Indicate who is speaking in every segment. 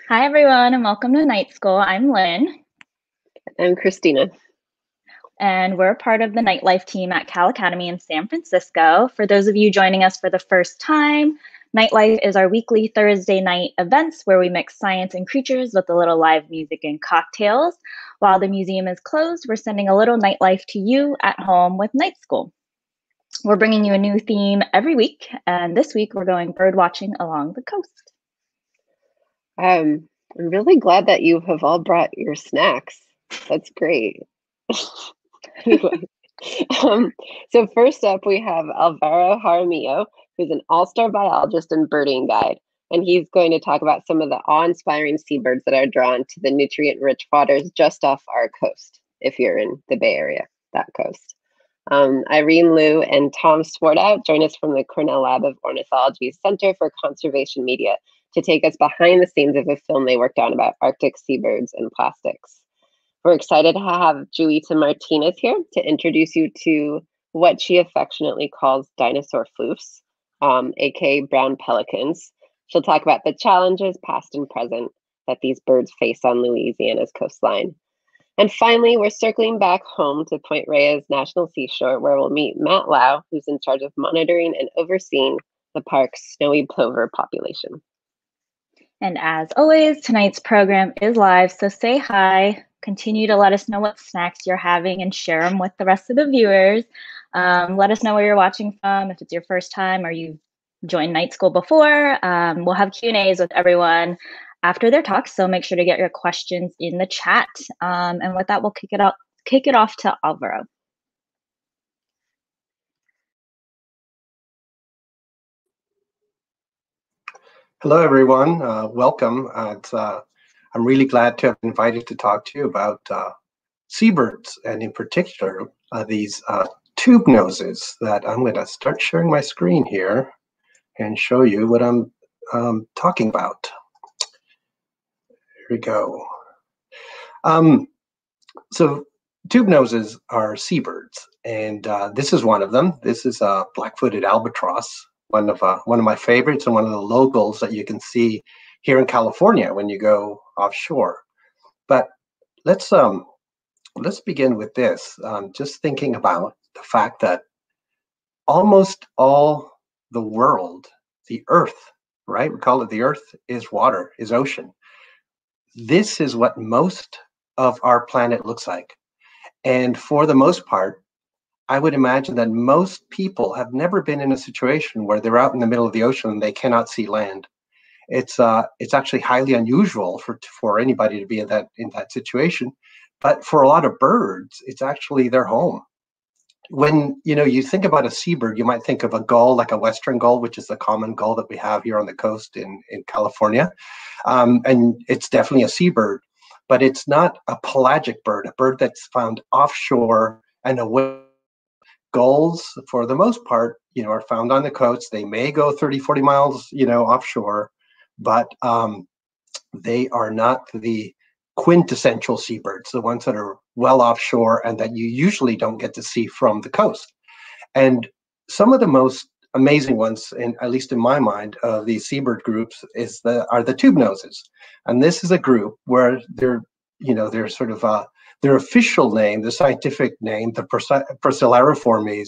Speaker 1: Hi, everyone, and welcome to Night School. I'm Lynn,
Speaker 2: I'm Christina.
Speaker 1: and we're part of the nightlife team at Cal Academy in San Francisco. For those of you joining us for the first time, Nightlife is our weekly Thursday night events where we mix science and creatures with a little live music and cocktails. While the museum is closed, we're sending a little nightlife to you at home with Night School. We're bringing you a new theme every week, and this week we're going bird watching along the coast.
Speaker 2: I'm really glad that you have all brought your snacks. That's great. Anyway, so first up we have Alvaro Jaramillo, who's an all-star biologist and birding guide, and he's going to talk about some of the awe-inspiring seabirds that are drawn to the nutrient-rich waters just off our coast, if you're in the Bay Area, that coast. Irene Liu and Tom Swartout join us from the Cornell Lab of Ornithology's Center for Conservation Media to take us behind the scenes of a film they worked on about Arctic seabirds and plastics. We're excited to have Juita Martinez here to introduce you to what she affectionately calls dinosaur floofs, aka brown pelicans. She'll talk about the challenges, past and present, that these birds face on Louisiana's coastline. And finally, we're circling back home to Point Reyes National Seashore, where we'll meet Matt Lau, who's in charge of monitoring and overseeing the park's snowy plover population.
Speaker 1: And as always, tonight's program is live, so say hi. Continue to let us know what snacks you're having and share them with the rest of the viewers. Let us know where you're watching from, if it's your first time or you've joined Night School before. We'll have Q&As with everyone after their talks, so make sure to get your questions in the chat. And with that, we'll kick it off to Alvaro.
Speaker 3: Hello, everyone. Welcome. I'm really glad to have been invited to talk to you about seabirds, and in particular, these tube noses that I'm going to start sharing my screen here and show you what I'm talking about. Here we go. So tube noses are seabirds, and this is one of them. This is a black-footed albatross, one of my favorites and one of the locals that you can see here in California when you go offshore. But let's begin with this. Just thinking about the fact that almost all the world, the Earth, right? We call it the Earth, is water, is ocean. This is what most of our planet looks like. And for the most part, I would imagine that most people have never been in a situation where they're out in the middle of the ocean and they cannot see land. It's actually highly unusual for anybody to be in that situation. But for a lot of birds, it's actually their home. When you think about a seabird, you might think of a gull, like a western gull, which is the common gull that we have here on the coast in California. And it's definitely a seabird, but it's not a pelagic bird, a bird that's found offshore and away. Gulls, for the most part, are found on the coast. They may go 30, 40 miles, offshore, but they are not the quintessential seabirds, the ones that are well offshore and that you usually don't get to see from the coast. And some of the most amazing ones, at least in my mind, of these seabird groups are the tube noses. And this is a group where they're sort of their official name, the scientific name, the Procellariformes,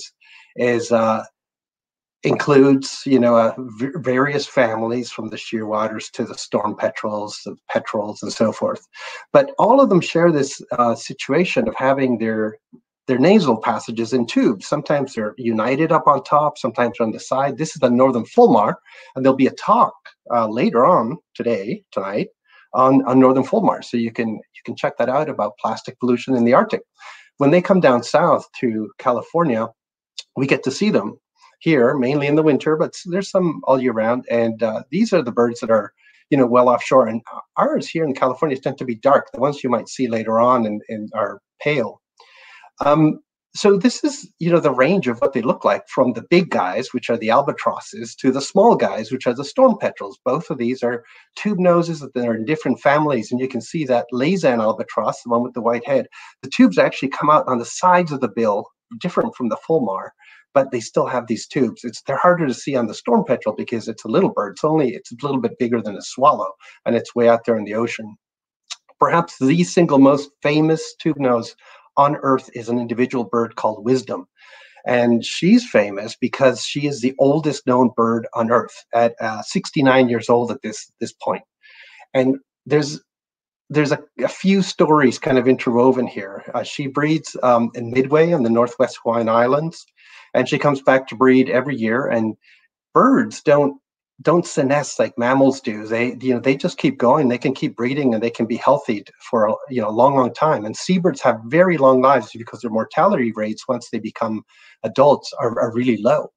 Speaker 3: includes various families from the shearwaters to the storm-petrels, the petrels, and so forth. But all of them share this situation of having their nasal passages in tubes. Sometimes they're united up on top, sometimes on the side. This is the northern fulmar, and there'll be a talk later on tonight on northern fulmar, so you can check that out about plastic pollution in the Arctic. When they come down south to California, we get to see them here, mainly in the winter, but there's some all year round. And these are the birds that are, well offshore. And ours here in California tend to be dark. The ones you might see later on and are pale. So this is, the range of what they look like, from the big guys, which are the albatrosses, to the small guys, which are the storm-petrels. Both of these are tube noses that are in different families. And you can see that Laysan albatross, the one with the white head, the tubes actually come out on the sides of the bill, different from the fulmar. but they still have these tubes. They're harder to see on the storm petrel because it's a little bird. It's a little bit bigger than a swallow, and it's way out there in the ocean. Perhaps the single most famous tube nose on Earth is an individual bird called Wisdom. And she's famous because she is the oldest known bird on Earth at 69 years old at this point. And there's a few stories kind of interwoven here. She breeds in Midway on the Northwest Hawaiian Islands, and she comes back to breed every year. And birds don't senesce like mammals do. They just keep going. They can keep breeding, and they can be healthy for a long time. And seabirds have very long lives because their mortality rates once they become adults are really low.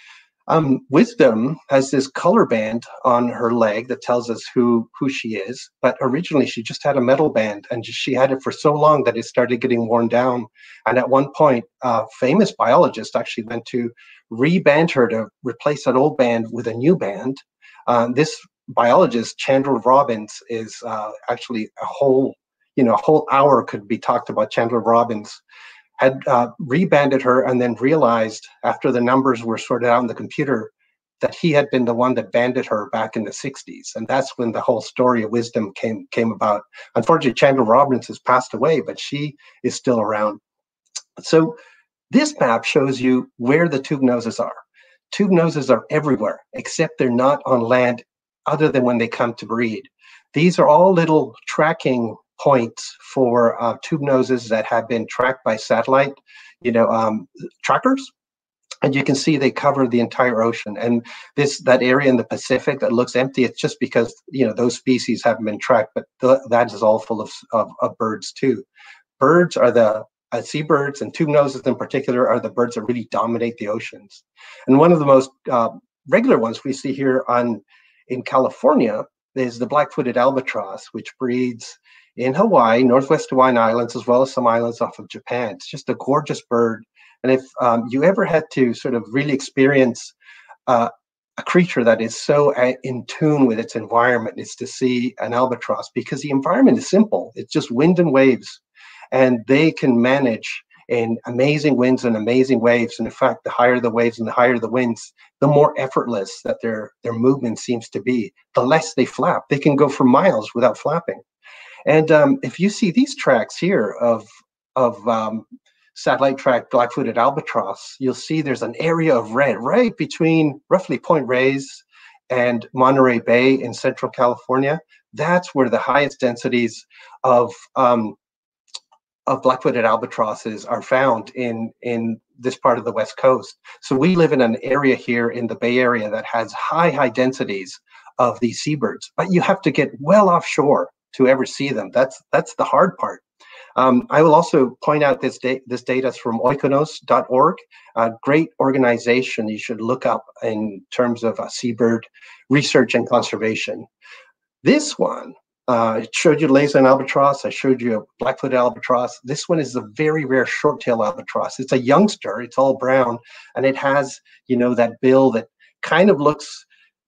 Speaker 3: Wisdom has this color band on her leg that tells us who she is, but originally she just had a metal band, and she had it for so long that it started getting worn down. And at one point, a famous biologist actually went to reband her to replace that old band with a new band. This biologist, Chandler Robbins, is actually a whole hour could be talked about Chandler Robbins. Had rebanded her and then realized after the numbers were sorted out in the computer that he had been the one that banded her back in the 60s. And that's when the whole story of Wisdom came about. Unfortunately, Chandler Robbins has passed away, but she is still around. So this map shows you where the tube noses are. Tube noses are everywhere, except they're not on land other than when they come to breed. These are all little tracking points for tube noses that have been tracked by satellite, trackers. And you can see they cover the entire ocean. And that area in the Pacific that looks empty, it's just because those species haven't been tracked, but that is all full of birds too. Birds are the seabirds, and tube noses in particular are the birds that really dominate the oceans. And one of the most regular ones we see here in California is the black-footed albatross, which breeds in Hawaii, Northwest Hawaiian Islands, as well as some islands off of Japan. It's just a gorgeous bird. And if you ever had to sort of really experience a creature that is so in tune with its environment, it's to see an albatross, because the environment is simple. It's just wind and waves, and they can manage in amazing winds and amazing waves. And in fact, the higher the waves and the higher the winds, the more effortless that their movement seems to be, the less they flap. They can go for miles without flapping. And if you see these tracks here of satellite track black-footed albatross, you'll see there's an area of red right between roughly Point Reyes and Monterey Bay in Central California. That's where the highest densities of black-footed albatrosses are found in this part of the West Coast. So we live in an area here in the Bay Area that has high densities of these seabirds, but you have to get well offshore to ever see them. That's the hard part. I will also point out this data is from oikonos.org, a great organization you should look up in terms of seabird research and conservation. This one, I showed you Laysan albatross, I showed you a black-footed albatross. This one is a very rare short-tail albatross. It's a youngster, it's all brown, and it has, that bill that kind of looks,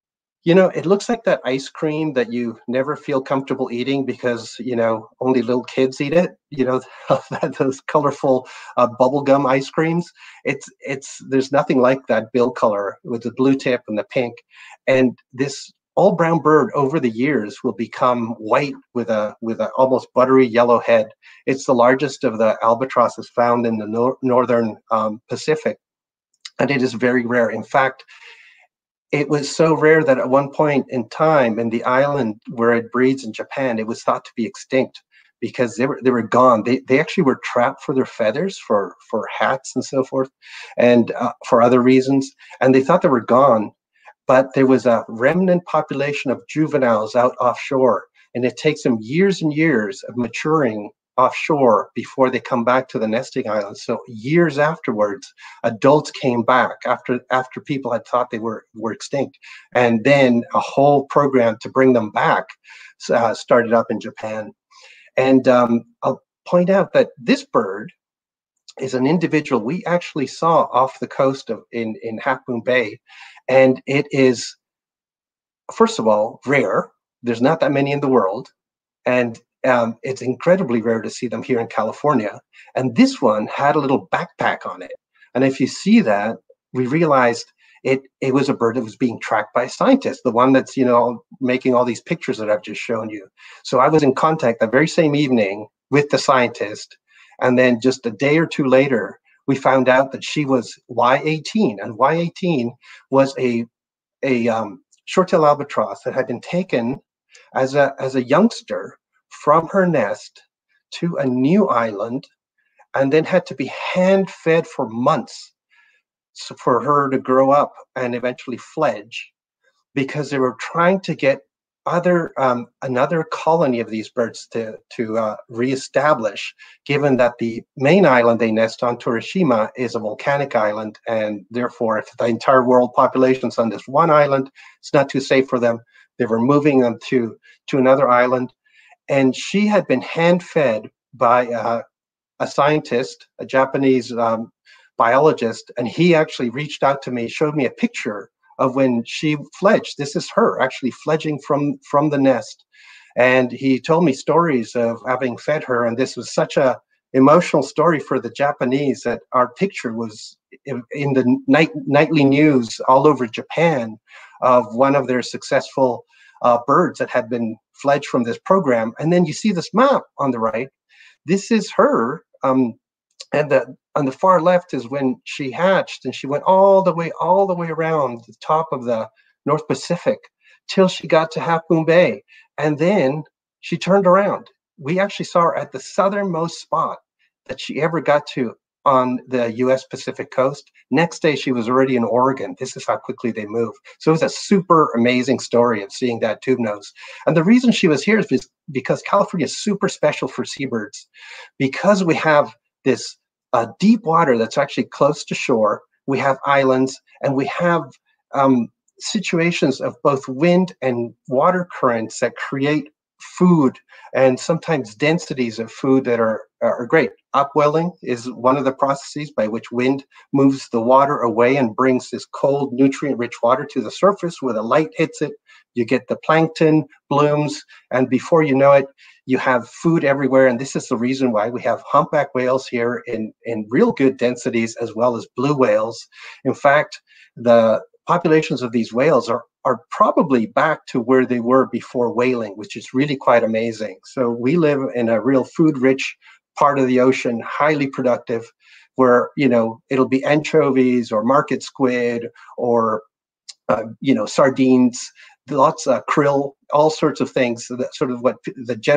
Speaker 3: it looks like that ice cream that you never feel comfortable eating because, only little kids eat it, those colorful bubblegum ice creams. There's nothing like that bill color with the blue tip and the pink. And this all brown bird over the years will become white with a almost buttery yellow head. It's the largest of the albatrosses found in the northern Pacific, and it is very rare. In fact, it was so rare that at one point in time in the island where it breeds in Japan, it was thought to be extinct because they were gone. They actually were trapped for their feathers, for hats and so forth, and for other reasons, and they thought they were gone. But there was a remnant population of juveniles out offshore, and it takes them years and years of maturing offshore before they come back to the nesting islands. So years afterwards, adults came back after people had thought they were extinct, and then a whole program to bring them back started up in Japan. And I'll point out that this bird is an individual we actually saw off the coast in Half Moon Bay. And it is, first of all, rare. There's not that many in the world. And it's incredibly rare to see them here in California. And this one had a little backpack on it. And if you see that, we realized it was a bird that was being tracked by scientists, the one that's, making all these pictures that I've just shown you. So I was in contact that very same evening with the scientist. And then just a day or two later, we found out that she was Y18. And Y18 was a short-tailed albatross that had been taken as a youngster from her nest to a new island and then had to be hand-fed for months for her to grow up and eventually fledge, because they were trying to get another colony of these birds to reestablish, given that the main island they nest on, Torishima, is a volcanic island, and therefore if the entire world population's on this one island, it's not too safe for them. They were moving them to another island, and she had been hand-fed by a scientist, a Japanese biologist, and he actually reached out to me, showed me a picture of when she fledged. This is her actually fledging from the nest. And he told me stories of having fed her, and this was such a emotional story for the Japanese that our picture was in the nightly news all over Japan of one of their successful birds that had been fledged from this program. And then you see this map on the right. This is her. And on the far left is when she hatched, and she went all the way around the top of the North Pacific till she got to Half Moon Bay. And then she turned around. We actually saw her at the southernmost spot that she ever got to on the US Pacific coast. Next day, she was already in Oregon. This is how quickly they move. So it was a super amazing story of seeing that tube nose. And the reason she was here is because California is super special for seabirds, because we have this deep water that's actually close to shore. We have islands, and we have situations of both wind and water currents that create food, and sometimes densities of food that are great. Upwelling is one of the processes by which wind moves the water away and brings this cold, nutrient-rich water to the surface. Where the light hits it, you get the plankton blooms, and before you know it, you have food everywhere. And this is the reason why we have humpback whales here in real good densities, as well as blue whales. In fact, the populations of these whales are probably back to where they were before whaling, which is really quite amazing. So we live in a real food-rich part of the ocean, highly productive, where, it'll be anchovies or market squid or, sardines, lots of krill, all sorts of things. So that's sort of what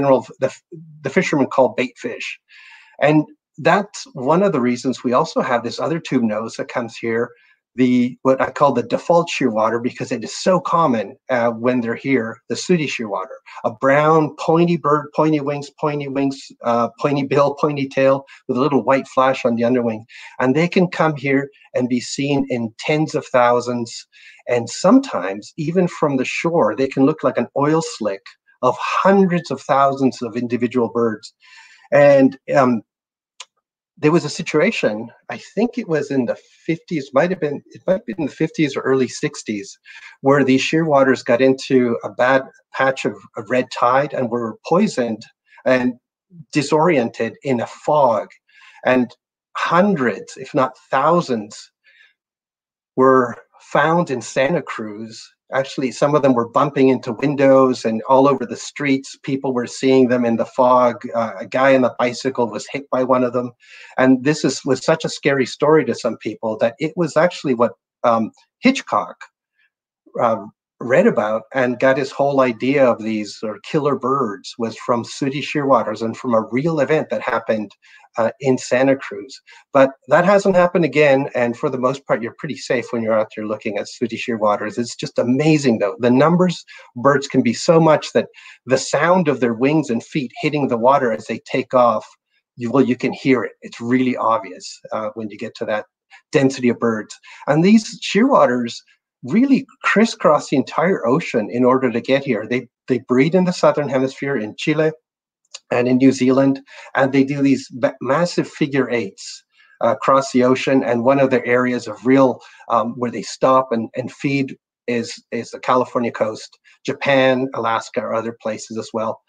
Speaker 3: the fishermen call bait fish. And that's one of the reasons we also have this other tube nose that comes here, what I call the default shearwater, because it is so common when they're here, the sooty shearwater, a brown pointy bird, pointy wings, pointy bill, pointy tail, with a little white flash on the underwing. And they can come here and be seen in tens of thousands. And sometimes even from the shore, they can look like an oil slick of hundreds of thousands of individual birds. And there was a situation, I think it was in the 50s, it might have been in the 50s or early 60s, where these shearwaters got into a bad patch of red tide and were poisoned and disoriented in a fog. And hundreds, if not thousands, were found in Santa Cruz. Actually, some of them were bumping into windows and all over the streets. People were seeing them in the fog. A guy on a bicycle was hit by one of them. And this was such a scary story to some people that it was actually what Hitchcock read about and got his whole idea of these killer birds was from sooty shearwaters and from a real event that happened in Santa Cruz. But that hasn't happened again, and for the most part, you're pretty safe when you're out there looking at sooty shearwaters. It's just amazing, though. The numbers of birds can be so much that the sound of their wings and feet hitting the water as they take off, you can hear it. It's really obvious when you get to that density of birds. And these shearwaters really crisscross the entire ocean in order to get here. They breed in the southern hemisphere in Chile and in New Zealand, and they do these massive figure eights across the ocean. And one of their areas of real where they stop and feed is the California coast, Japan, Alaska, or other places as well.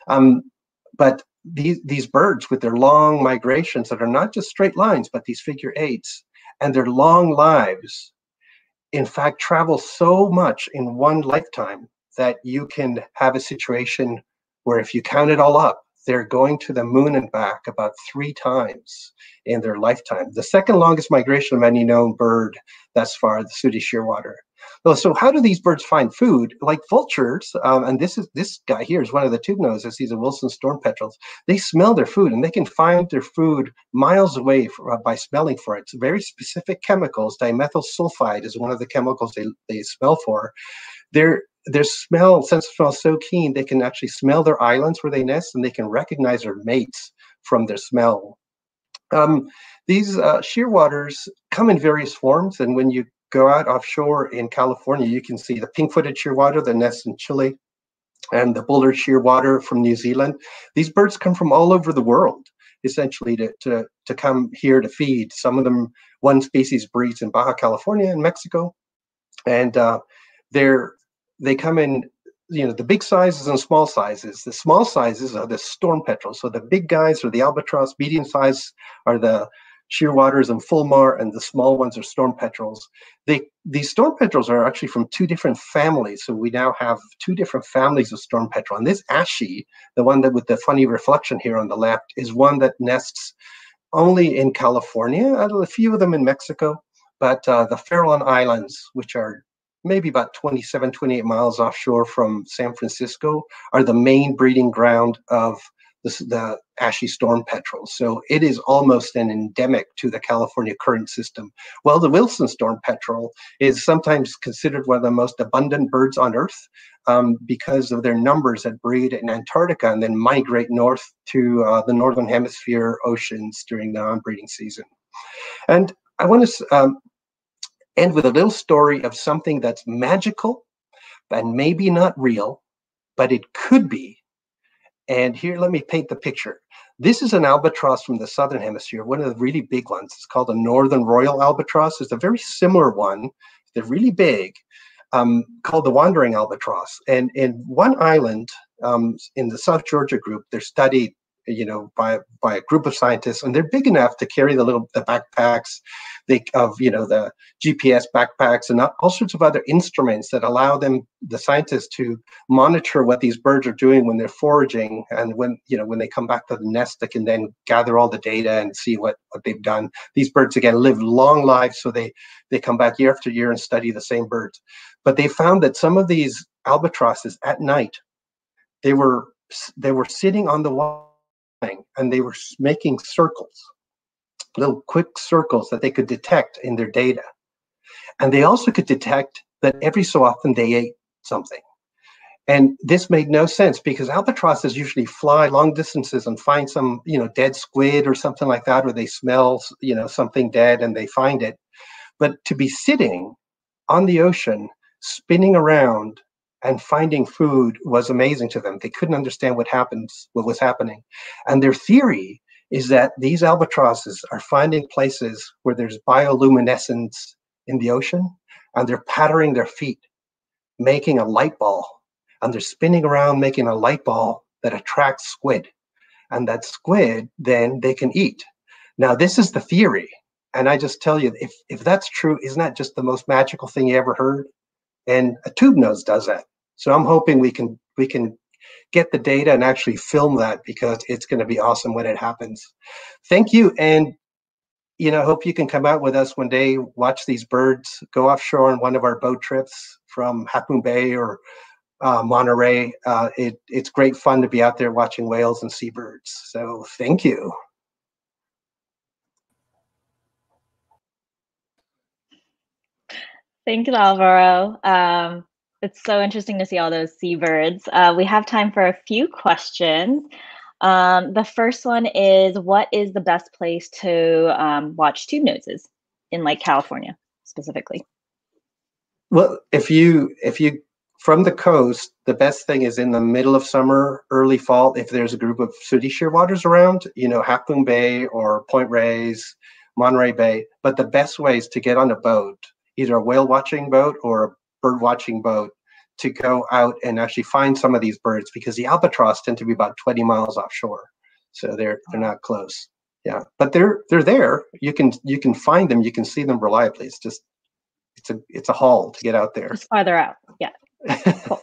Speaker 3: But these birds with their long migrations that are not just straight lines, but these figure eights, and their long lives, in fact, travel so much in one lifetime that you can have a situation where if you count it all up, they're going to the moon and back about 3 times in their lifetime. The second longest migration of any known bird thus far, the sooty shearwater. So how do these birds find food? Like vultures, and this guy here is one of the tube noses. He's a Wilson storm-petrels. They smell their food, and they can find their food miles away by smelling for it. It's very specific chemicals. Dimethyl sulfide is one of the chemicals they smell for. Their sense of smell is so keen, they can actually smell their islands where they nest, and they can recognize their mates from their smell. These shearwaters come in various forms, and when you go out offshore in California, you can see the pink-footed shearwater that nests in Chile and the bullard shearwater from New Zealand. These birds come from all over the world, essentially, to come here to feed. Some of them, one species breeds in Baja California in Mexico, and they come in, the big sizes and small sizes. The small sizes are the storm petrels. So the big guys are the albatross, medium size are the shearwaters and fulmar, and the small ones are storm petrels. These storm petrels are actually from 2 different families. So we now have 2 different families of storm petrel. And this ashy, the one that with the funny reflection here on the left, is one that nests only in California, a few of them in Mexico, but the Farallon Islands, which are maybe about 27, 28 miles offshore from San Francisco, are the main breeding ground of the ashy storm petrels. So it is almost an endemic to the California current system. Well, the Wilson storm petrel is sometimes considered one of the most abundant birds on Earth because of their numbers that breed in Antarctica and then migrate north to the Northern Hemisphere oceans during the on-breeding season. And I want to end with a little story of something that's magical and maybe not real, but it could be. And here, let me paint the picture. This is an albatross from the Southern Hemisphere, one of the really big ones. It's called a Northern Royal Albatross. It's a very similar one. They're really big, called the Wandering Albatross. And in one island in the South Georgia group, they're studied by a group of scientists, and they're big enough to carry the backpacks, the GPS backpacks, and all sorts of other instruments that allow the scientists, to monitor what these birds are doing when they're foraging, and when they come back to the nest, they can then gather all the data and see what they've done. These birds, again, live long lives, so they come back year after year and study the same birds. But they found that some of these albatrosses at night, they were sitting on the wall, and they were making circles, little quick circles that they could detect in their data. And they also could detect that every so often they ate something. And this made no sense, because albatrosses usually fly long distances and find some, dead squid or something like that, or they smell, something dead and they find it. But to be sitting on the ocean, spinning around and finding food was amazing to them. They couldn't understand what was happening. And their theory is that these albatrosses are finding places where there's bioluminescence in the ocean, and they're pattering their feet, making a light ball, and they're spinning around making a light ball that attracts squid. And that squid, then they can eat. Now, this is the theory. And I just tell you, if that's true, isn't that just the most magical thing you ever heard? And a tube nose does that. So I'm hoping we can get the data and actually film that, because it's going to be awesome when it happens. Thank you. And, hope you can come out with us one day, watch these birds, go offshore on one of our boat trips from Half Moon Bay or Monterey. It's great fun to be out there watching whales and seabirds. So thank you.
Speaker 1: Thank you, Alvaro. It's so interesting to see all those seabirds. We have time for a few questions. The first one is, what is the best place to watch tube noses in California specifically?
Speaker 3: Well, if you from the coast, the best thing is in the middle of summer, early fall, if there's a group of sooty shearwaters around, Half Moon Bay or Point Reyes, Monterey Bay. But the best way is to get on a boat, either a whale watching boat or a bird watching boat, to go out and actually find some of these birds, because the albatross tend to be about 20 miles offshore. So they're not close. Yeah, but they're there. You can find them. You can see them reliably. It's just it's a haul to get out there.
Speaker 1: Just farther out. Yeah. Cool.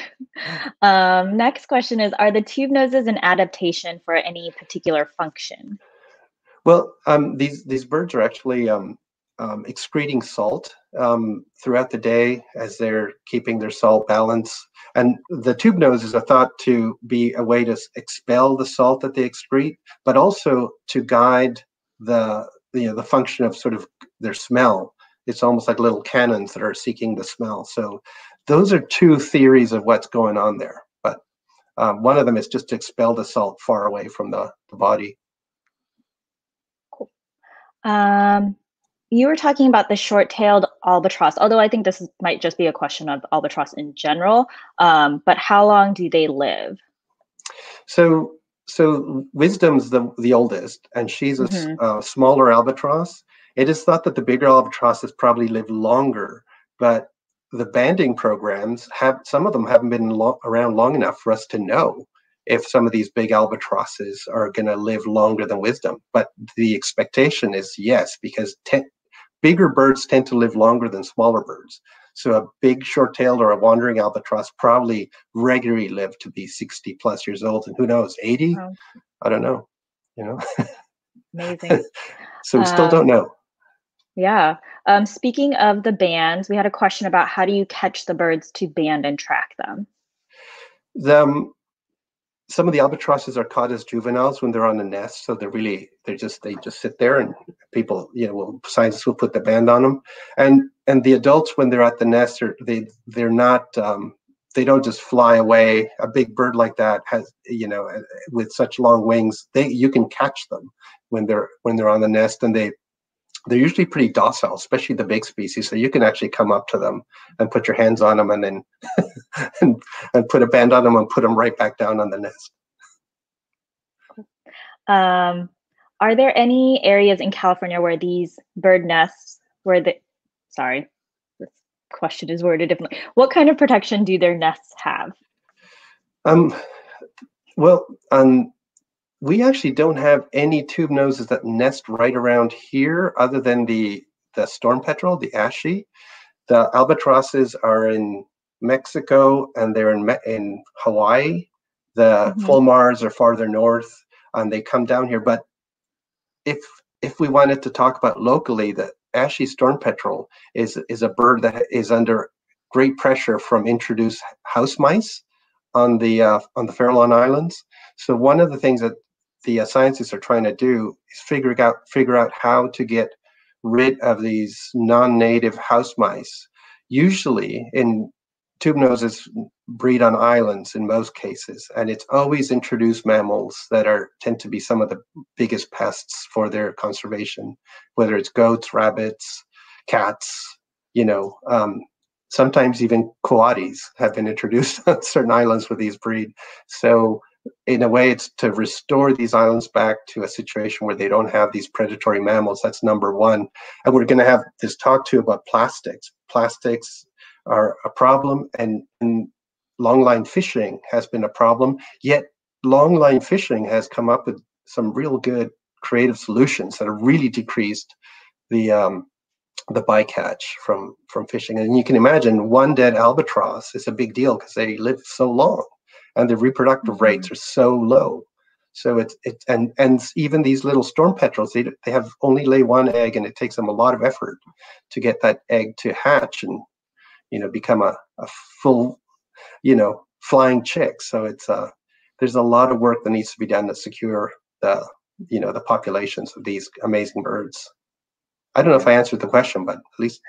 Speaker 1: Next question is, are the tube noses an adaptation for any particular function?
Speaker 3: Well, these birds are actually excreting salt throughout the day as they're keeping their salt balance. And the tube noses are thought to be a way to expel the salt that they excrete, but also to guide the function of sort of their smell. It's almost like little cannons that are seeking the smell. So those are two theories of what's going on there. But one of them is just to expel the salt far away from the body.
Speaker 1: Cool. You were talking about the short-tailed albatross, although I think this might just be a question of albatross in general, but how long do they live?
Speaker 3: So Wisdom's the oldest, and she's a smaller albatross. It is thought that the bigger albatrosses probably live longer, but the banding programs some of them haven't been around long enough for us to know if some of these big albatrosses are going to live longer than Wisdom. But the expectation is yes, because bigger birds tend to live longer than smaller birds. So a big short-tailed or a wandering albatross probably regularly live to be 60 plus years old, and who knows, 80?
Speaker 1: Wow.
Speaker 3: I don't know,
Speaker 1: Amazing.
Speaker 3: So we still don't know.
Speaker 1: Yeah. Speaking of the bands, we had a question about how do you catch the birds to band and track them?
Speaker 3: Some of the albatrosses are caught as juveniles when they're on the nest, so they just sit there, and people, scientists will put the band on them, and the adults when they're at the nest they're not they don't just fly away. A big bird like that has with such long wings, you can catch them when they're on the nest, and they're usually pretty docile, especially the big species. So you can actually come up to them and put your hands on them, and then and put a band on them and put them right back down on the nest.
Speaker 1: Are there any areas in California where these bird nests, sorry, this question is worded differently. What kind of protection do their nests have?
Speaker 3: We actually don't have any tube noses that nest right around here, other than the storm petrel, the ashy. The albatrosses are in Mexico, and they're in Hawaii. The fulmars are farther north, and they come down here. But if we wanted to talk about locally, the ashy storm petrel is a bird that is under great pressure from introduced house mice on the Farallon Islands. So one of the things that the scientists are trying to do is figure out how to get rid of these non-native house mice. Usually, tube noses breed on islands in most cases, and it's always introduced mammals that tend to be some of the biggest pests for their conservation, whether it's goats, rabbits, cats, sometimes even coatis have been introduced on certain islands where these breed. So in a way, it's to restore these islands back to a situation where they don't have these predatory mammals. That's number one. And we're going to have this talk too about plastics. Plastics are a problem, and longline fishing has been a problem. Yet longline fishing has come up with some real good creative solutions that have really decreased the bycatch from fishing. And you can imagine one dead albatross is a big deal because they live so long, and the reproductive rates are so low. So and even these little storm petrels, they have only lay one egg, and it takes them a lot of effort to get that egg to hatch and become a full flying chick. So there's a lot of work that needs to be done to secure the populations of these amazing birds. I don't know if I answered the question, but at least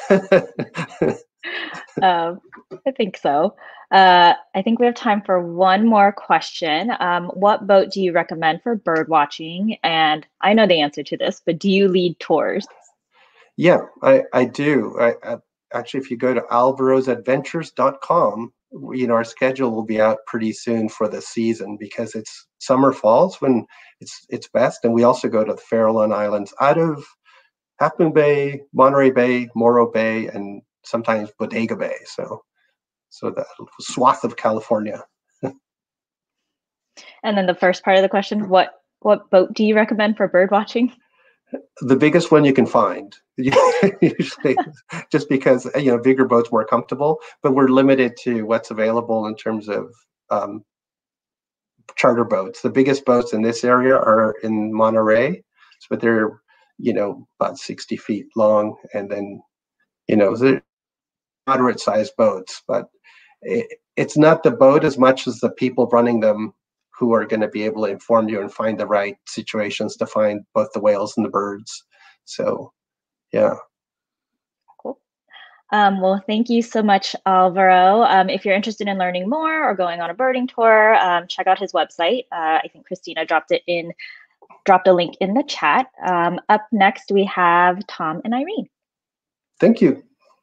Speaker 1: I think so. I think we have time for one more question. What boat do you recommend for bird watching? And I know the answer to this, but do you lead tours?
Speaker 3: Yeah, I do. Actually, if you go to alvarosadventures.com, our schedule will be out pretty soon for the season, because it's summer, falls when it's best. And we also go to the Farallon Islands out of Half Moon Bay, Monterey Bay, Morro Bay, and sometimes Bodega Bay. So the swath of California.
Speaker 1: And then the first part of the question, what What boat do you recommend for bird watching?
Speaker 3: The biggest one you can find, usually, just because bigger boats more comfortable. But we're limited to what's available in terms of charter boats. The biggest boats in this area are in Monterey, but they're about 60 feet long, and then they're moderate sized boats. But it's not the boat as much as the people running them who are going to be able to inform you and find the right situations to find both the whales and the birds. So, yeah.
Speaker 1: Cool. Well, thank you so much, Alvaro. If you're interested in learning more or going on a birding tour, check out his website. I think Christina dropped a link in the chat. Up next, we have Tom and Irene.
Speaker 3: Thank you.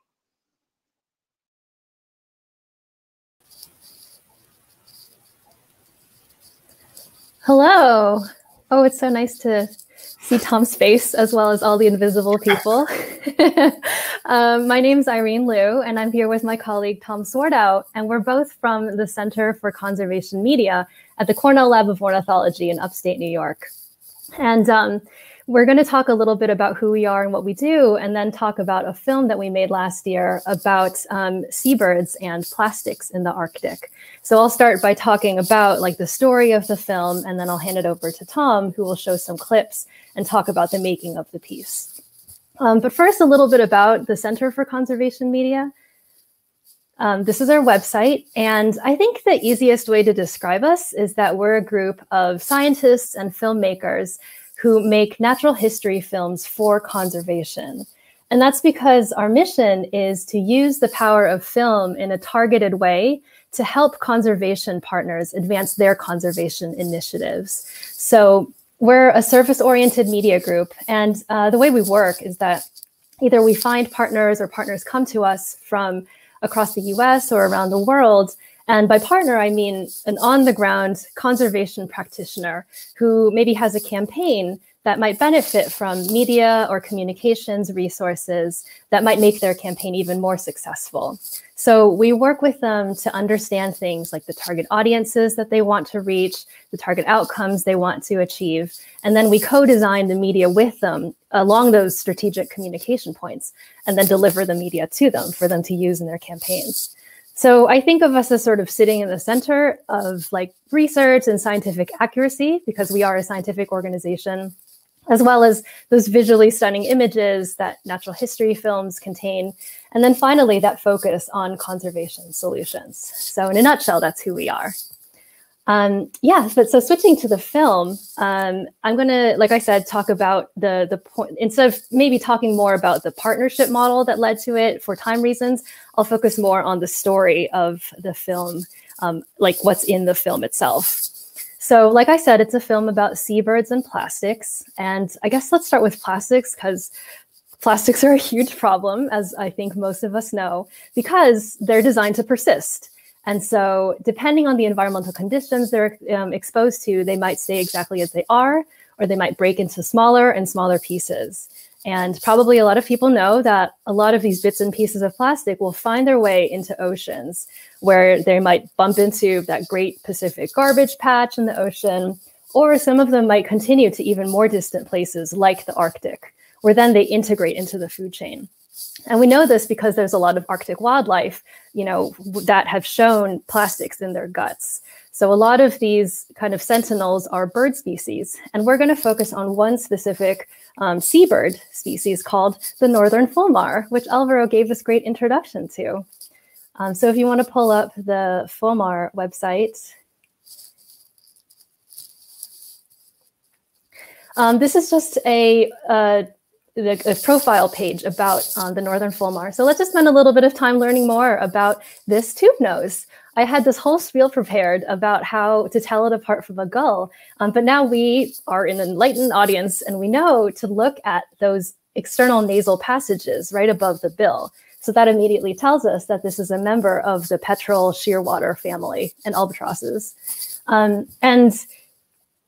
Speaker 4: Hello. Oh, it's so nice to see Tom's face as well as all the invisible people. My name is Irene Liu, and I'm here with my colleague Tom Swartout, and we're both from the Center for Conservation Media at the Cornell Lab of Ornithology in upstate New York. And we're going to talk a little bit about who we are and what we do, and then talk about a film that we made last year about seabirds and plastics in the Arctic. So I'll start by talking about the story of the film, and then I'll hand it over to Tom, who will show some clips and talk about the making of the piece. But first, a little bit about the Center for Conservation Media. This is our website, and I think the easiest way to describe us is that we're a group of scientists and filmmakers who make natural history films for conservation. And that's because our mission is to use the power of film in a targeted way to help conservation partners advance their conservation initiatives. So we're a service-oriented media group, and the way we work is that either we find partners or partners come to us from across the US or around the world. And by partner, I mean an on-the-ground conservation practitioner who maybe has a campaign that might benefit from media or communications resources that might make their campaign even more successful. So we work with them to understand things like the target audiences that they want to reach, the target outcomes they want to achieve, and then we co-design the media with them along those strategic communication points, and then deliver the media to them for them to use in their campaigns. So I think of us as sort of sitting in the center of research and scientific accuracy, because we are a scientific organization, as well as those visually stunning images that natural history films contain. And then finally, that focus on conservation solutions. So in a nutshell, that's who we are. So switching to the film, I'm going to, like I said, talk about the point. Instead of maybe talking more about the partnership model that led to it for time reasons, I'll focus more on the story of the film, what's in the film itself. So like I said, it's a film about seabirds and plastics. And I guess let's start with plastics, because plastics are a huge problem, as I think most of us know, because they're designed to persist. And so depending on the environmental conditions they're exposed to, they might stay exactly as they are, or they might break into smaller and smaller pieces. And probably a lot of people know that a lot of these bits and pieces of plastic will find their way into oceans, where they might bump into that great Pacific garbage patch in the ocean, or some of them might continue to even more distant places like the Arctic, where then they integrate into the food chain. And we know this because there's a lot of Arctic wildlife, that have shown plastics in their guts. So a lot of these kind of sentinels are bird species, and we're going to focus on one specific seabird species called the northern fulmar, which Alvaro gave this great introduction to. So if you want to pull up the fulmar website, this is just a profile page about the northern fulmar. So let's just spend a little bit of time learning more about this tube nose. I had this whole spiel prepared about how to tell it apart from a gull, but now we are an enlightened audience, and we know to look at those external nasal passages right above the bill. So that immediately tells us that this is a member of the petrel shearwater family and albatrosses.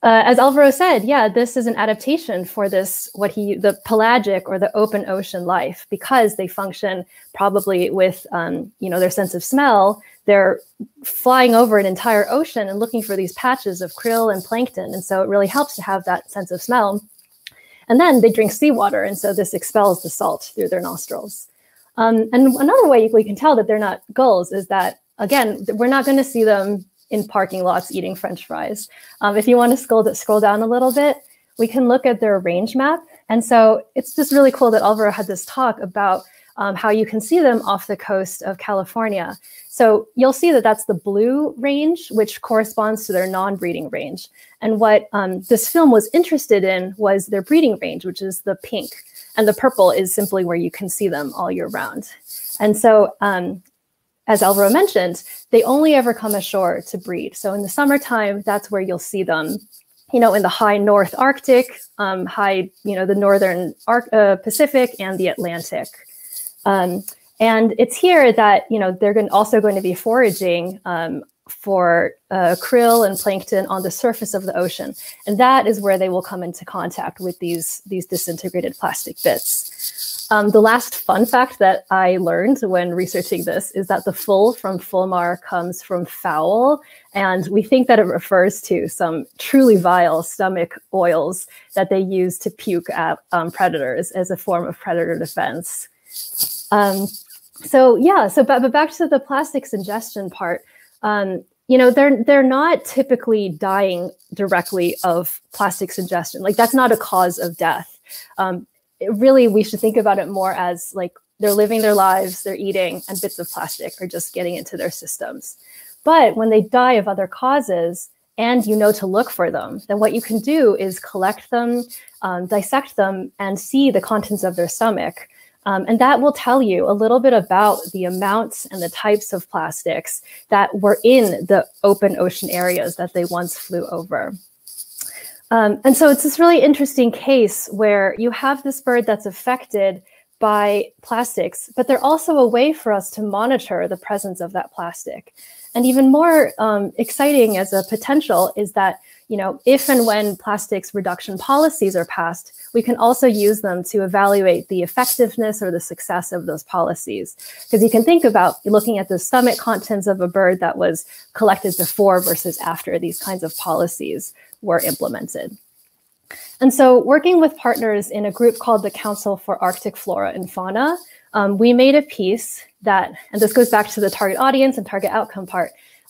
Speaker 4: As Alvaro said, yeah, this is an adaptation for this, the pelagic or the open ocean life, because they function probably with, their sense of smell. They're flying over an entire ocean and looking for these patches of krill and plankton. And so it really helps to have that sense of smell. And then they drink seawater. And so this expels the salt through their nostrils. And another way we can tell that they're not gulls is that, again, we're not going to see them in parking lots eating French fries. If you want to scroll down a little bit, we can look at their range map. And so it's just really cool that Alvaro had this talk about how you can see them off the coast of California. So you'll see that that's the blue range, which corresponds to their non-breeding range. And what this film was interested in was their breeding range, which is the pink. And the purple is simply where you can see them all year round. And so as Alvaro mentioned, they only ever come ashore to breed. So in the summertime, that's where you'll see them, in the high North Arctic, the Northern Pacific and the Atlantic. And it's here that, they're also going to be foraging for krill and plankton on the surface of the ocean. And that is where they will come into contact with these disintegrated plastic bits. The last fun fact that I learned when researching this is that the full from fulmar comes from foul, and we think that it refers to some truly vile stomach oils that they use to puke at predators as a form of predator defense. But back to the plastics ingestion part, they're not typically dying directly of plastics ingestion. Like, that's not a cause of death. Really, we should think about it more as like they're living their lives, they're eating, and bits of plastic are just getting into their systems. But when they die of other causes and to look for them, then what you can do is collect them, dissect them, and see the contents of their stomach. And that will tell you a little bit about the amounts and the types of plastics that were in the open ocean areas that they once flew over. And so it's this really interesting case where you have this bird that's affected by plastics, but they're also a way for us to monitor the presence of that plastic. And even more exciting as a potential is that, if and when plastics reduction policies are passed, we can also use them to evaluate the effectiveness or the success of those policies. Because you can think about looking at the stomach contents of a bird that was collected before versus after these kinds of policies were implemented. And so working with partners in a group called the Council for Arctic Flora and Fauna, we made a piece that, and this goes back to the target audience and target outcome part,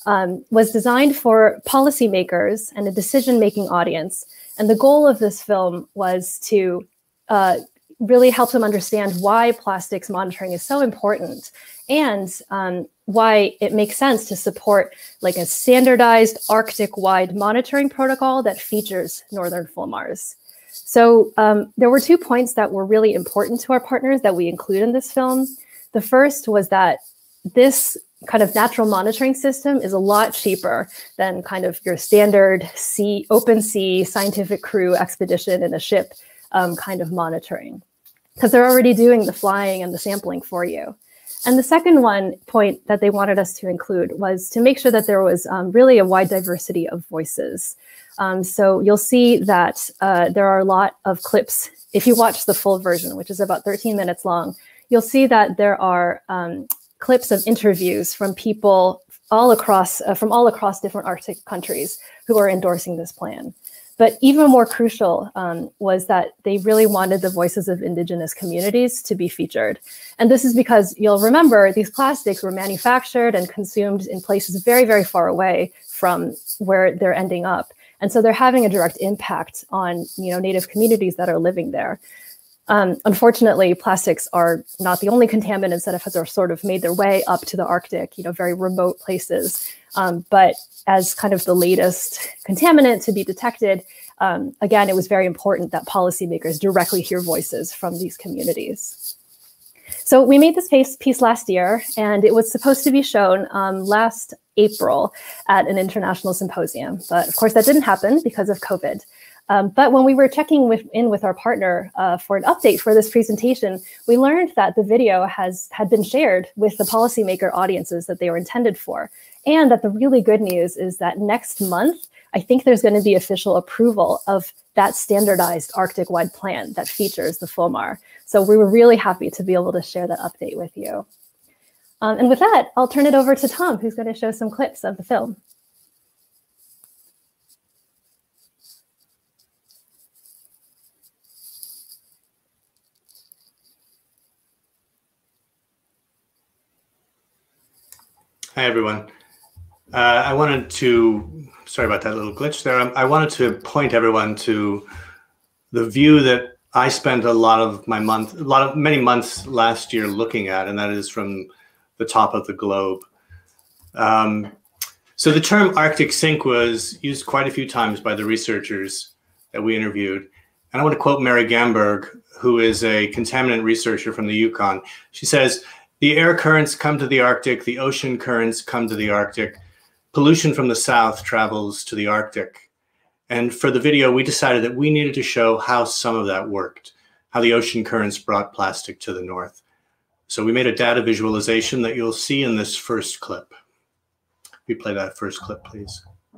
Speaker 4: was designed for policymakers and a decision-making audience. And the goal of this film was to really help them understand why plastics monitoring is so important and why it makes sense to support like a standardized Arctic-wide monitoring protocol that features northern fulmars. So there were 2 points that were really important to our partners that we include in this film. The first was that this kind of natural monitoring system is a lot cheaper than kind of your standard open sea scientific crew expedition in a ship kind of monitoring, because they're already doing the flying and the sampling for you. And the second point that they wanted us to include was to make sure that there was really a wide diversity of voices. So you'll see that there are a lot of clips. If you watch the full version, which is about 13 minutes long, you'll see that there are clips of interviews from people all across different Arctic countries who are endorsing this plan. But even more crucial was that they really wanted the voices of indigenous communities to be featured. And this is because you'll remember these plastics were manufactured and consumed in places very, very far away from where they're ending up. And so they're having a direct impact on Native communities that are living there. Unfortunately, plastics are not the only contaminants that have sort of made their way up to the Arctic, very remote places. But as kind of the latest contaminant to be detected, again, it was very important that policymakers directly hear voices from these communities. So we made this piece last year, and it was supposed to be shown last April at an international symposium. But of course, that didn't happen because of COVID. But when we were checking in with our partner for an update for this presentation, we learned that the video had been shared with the policymaker audiences that they were intended for. And that the really good news is that next month, I think there's going to be official approval of that standardized Arctic-wide plan that features the FOMAR. So we were really happy to be able to share that update with you. And with that, I'll turn it over to Tom, who's going to show some clips of the film.
Speaker 5: Hi, everyone. Sorry about that little glitch there. I wanted to point everyone to the view that I spent many months last year looking at, and that is from the top of the globe. So the term Arctic sink was used quite a few times by the researchers that we interviewed. And I want to quote Mary Gamberg, who is a contaminant researcher from the Yukon. She says, "The air currents come to the Arctic, the ocean currents come to the Arctic. Pollution from the south travels to the Arctic." And for the video, we decided that we needed to show how some of that worked, how the ocean currents brought plastic to the north. So we made a data visualization that you'll see in this first clip. We play that first clip, please.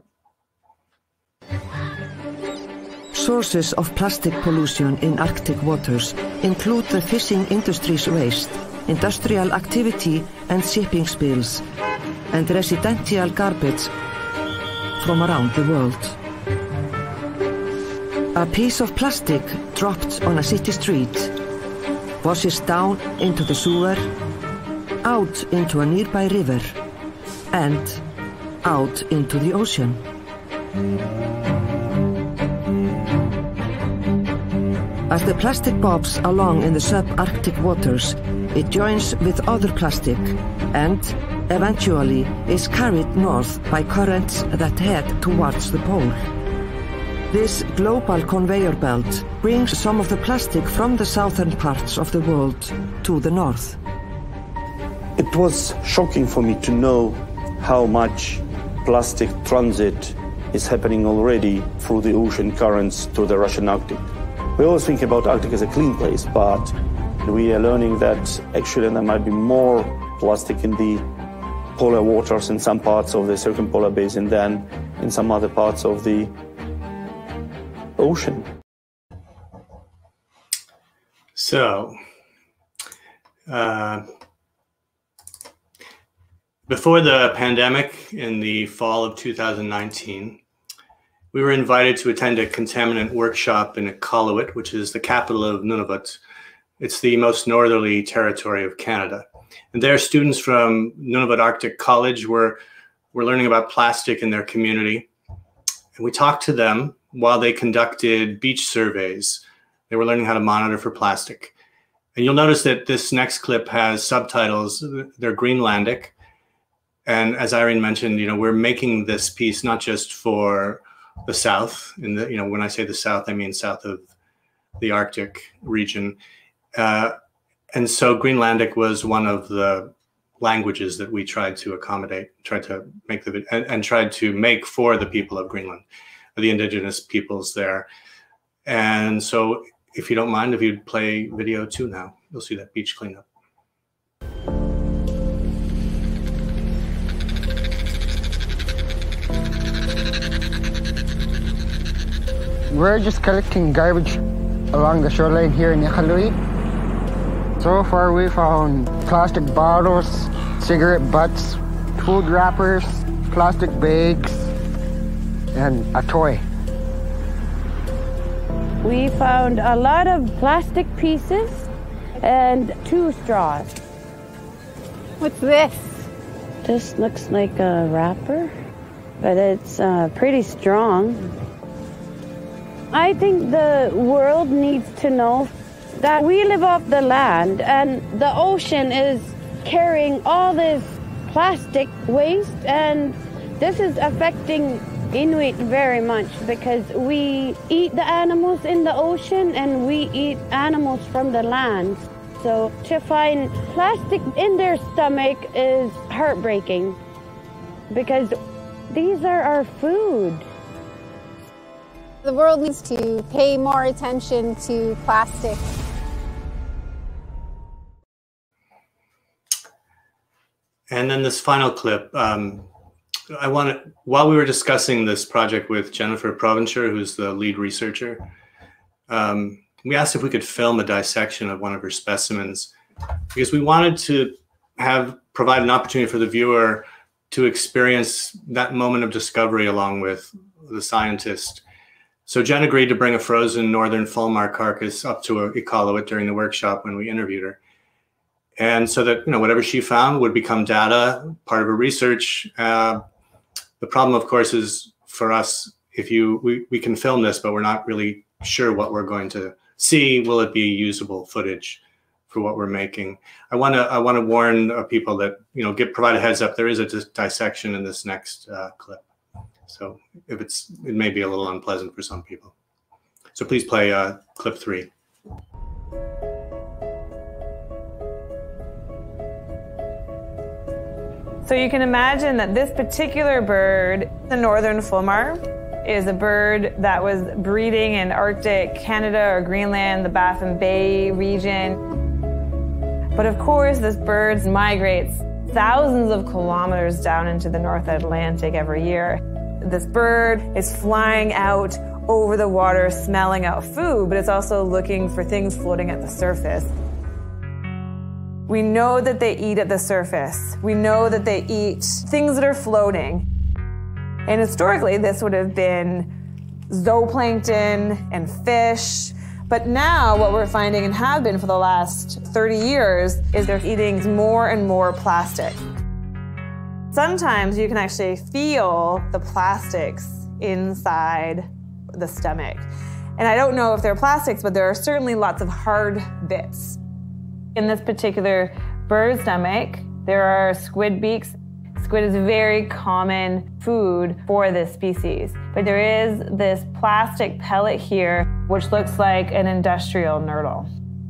Speaker 6: Sources of plastic pollution in Arctic waters include the fishing industry's waste, industrial activity and shipping spills, and residential garbage from around the world. A piece of plastic dropped on a city street washes down into the sewer, out into a nearby river, and out into the ocean. As the plastic bobs along in the subarctic waters, it joins with other plastic and eventually is carried north by currents that head towards the pole. This global conveyor belt brings some of the plastic from the southern parts of the world to the north.
Speaker 7: It was shocking for me to know how much plastic transit is happening already through the ocean currents to the Russian Arctic. We always think about Arctic as a clean place, but we are learning that actually there might be more plastic in the polar waters in some parts of the circumpolar basin than in some other parts of the ocean.
Speaker 5: So, before the pandemic in the fall of 2019, we were invited to attend a contaminant workshop in Iqaluit, which is the capital of Nunavut. It's the most northerly territory of Canada. And there, students from Nunavut Arctic College were learning about plastic in their community. And we talked to them while they conducted beach surveys. They were learning how to monitor for plastic. And you'll notice that this next clip has subtitles. They're Greenlandic. And as Irene mentioned, we're making this piece not just for the South. When I say the South, I mean south of the Arctic region. And so Greenlandic was one of the languages that we tried to accommodate, tried to make for the people of Greenland, the indigenous peoples there. And so if you don't mind, if you'd play video 2 now, you'll see that beach cleanup.
Speaker 8: We're just collecting garbage along the shoreline here in Iqaluit. So far we found plastic bottles, cigarette butts, food wrappers, plastic bags, and a toy.
Speaker 9: We found a lot of plastic pieces and 2 straws.
Speaker 10: What's this?
Speaker 9: This looks like a wrapper, but it's pretty strong. I think the world needs to know that we live off the land and the ocean is carrying all this plastic waste, and this is affecting Inuit very much because we eat the animals in the ocean and we eat animals from the land. So to find plastic in their stomach is heartbreaking because these are our food.
Speaker 10: The world needs to pay more attention to plastic.
Speaker 5: And then this final clip, while we were discussing this project with Jennifer Provencher, who's the lead researcher, we asked if we could film a dissection of one of her specimens, because we wanted to provide an opportunity for the viewer to experience that moment of discovery along with the scientist. So Jen agreed to bring a frozen northern fulmar carcass up to Ecolowit during the workshop when we interviewed her. And so that, whatever she found would become data, part of her research. The problem, of course, is for us, we can film this, but we're not really sure what we're going to see. Will it be usable footage for what we're making? I want to warn people that, provide a heads up. There is a dissection in this next clip. So it may be a little unpleasant for some people. So please play clip 3.
Speaker 11: So you can imagine that this particular bird, the northern fulmar, is a bird that was breeding in Arctic Canada or Greenland, the Baffin Bay region. But of course, this bird migrates thousands of kilometers down into the North Atlantic every year. This bird is flying out over the water, smelling out food, but it's also looking for things floating at the surface. We know that they eat at the surface. We know that they eat things that are floating. And historically, this would have been zooplankton and fish. But now what we're finding, and have been for the last 30 years, is they're eating more and more plastic. Sometimes you can actually feel the plastics inside the stomach. And I don't know if they're plastics, but there are certainly lots of hard bits. In this particular bird stomach, there are squid beaks. Squid is a very common food for this species. But there is this plastic pellet here, which looks like an industrial nurdle.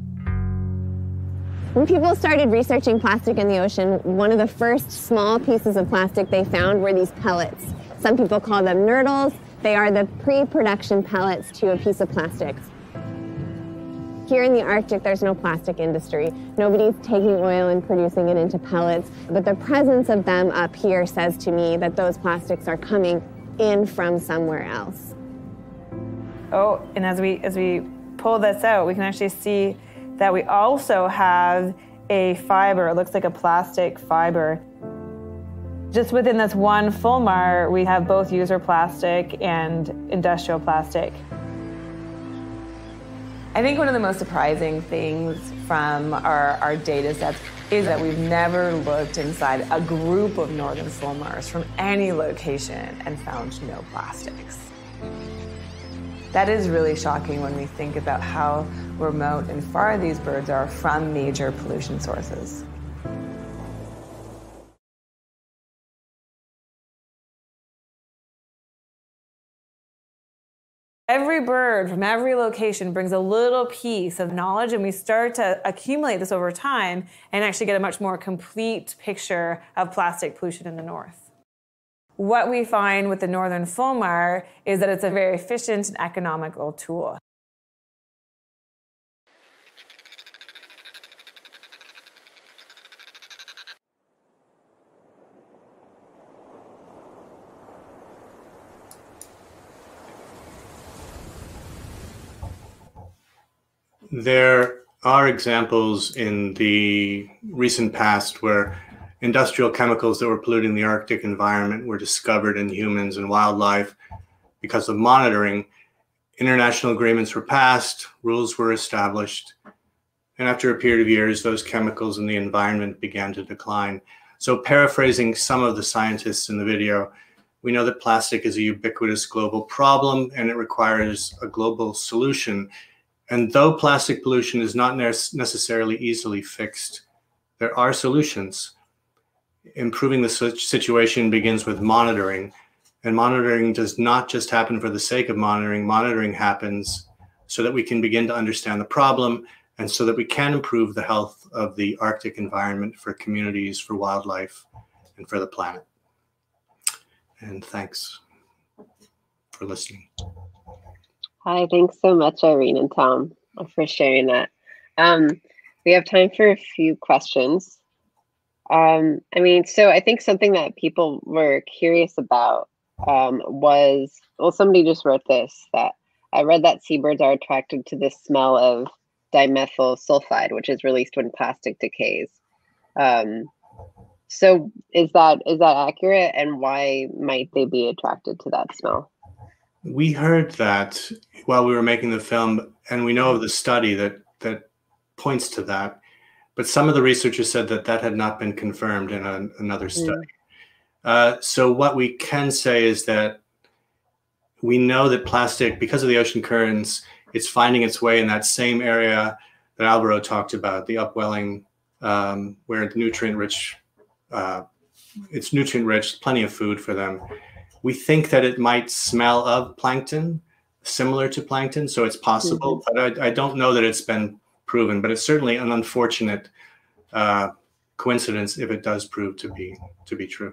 Speaker 12: When people started researching plastic in the ocean, one of the first small pieces of plastic they found were these pellets. Some people call them nurdles. They are the pre-production pellets to a piece of plastic. Here in the Arctic, there's no plastic industry. Nobody's taking oil and producing it into pellets, but the presence of them up here says to me that those plastics are coming in from somewhere else.
Speaker 11: Oh, and as we pull this out, we can actually see that we also have a fiber. It looks like a plastic fiber. Just within this one fulmar, we have both user plastic and industrial plastic. I think one of the most surprising things from our data sets is that we've never looked inside a group of northern fulmars from any location and found no plastics. That is really shocking when we think about how remote and far these birds are from major pollution sources. Every bird from every location brings a little piece of knowledge, and we start to accumulate this over time and actually get a much more complete picture of plastic pollution in the north. What we find with the northern fulmar is that it's a very efficient and economical tool.
Speaker 5: There are examples in the recent past where industrial chemicals that were polluting the Arctic environment were discovered in humans and wildlife because of monitoring. International agreements were passed, rules were established, and after a period of years, those chemicals in the environment began to decline. So paraphrasing some of the scientists in the video, we know that plastic is a ubiquitous global problem and it requires a global solution. And though plastic pollution is not necessarily easily fixed, there are solutions. Improving the situation begins with monitoring. And monitoring does not just happen for the sake of monitoring. Monitoring happens so that we can begin to understand the problem and so that we can improve the health of the Arctic environment for communities, for wildlife, and for the planet. And thanks for listening.
Speaker 2: Hi, thanks so much, Irene and Tom, for sharing that. We have time for a few questions. I mean, so I think something that people were curious about was, well, somebody just wrote this, that I read that seabirds are attracted to the smell of dimethyl sulfide, which is released when plastic decays. So is that accurate, and why might they be attracted to that smell?
Speaker 5: We heard that while we were making the film, and we know of the study that points to that, but some of the researchers said that that had not been confirmed in another study. So what we can say is that we know that plastic, because of the ocean currents, it's finding its way in that same area that Alvaro talked about, the upwelling, where it's nutrient-rich, plenty of food for them. We think that it might smell of plankton, similar to plankton, so it's possible, but I don't know that it's been proven, but it's certainly an unfortunate coincidence if it does prove to be true.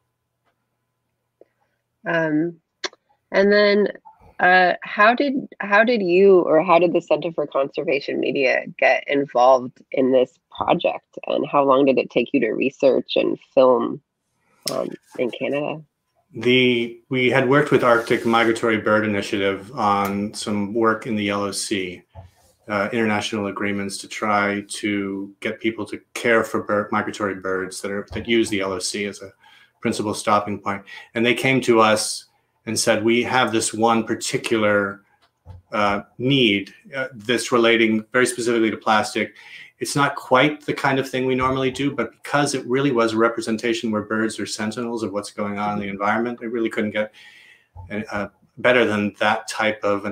Speaker 2: And then how did you, or how did the Center for Conservation Media get involved in this project, and how long did it take you to research and film in Canada?
Speaker 5: We had worked with Arctic Migratory Bird Initiative on some work in the Yellow Sea, international agreements to try to get people to care for migratory birds that use the Yellow Sea as a principal stopping point. And they came to us and said, we have this one particular need that's relating very specifically to plastic. It's not quite the kind of thing we normally do, but because it really was a representation where birds are sentinels of what's going on in the environment, it really couldn't get better than that type of an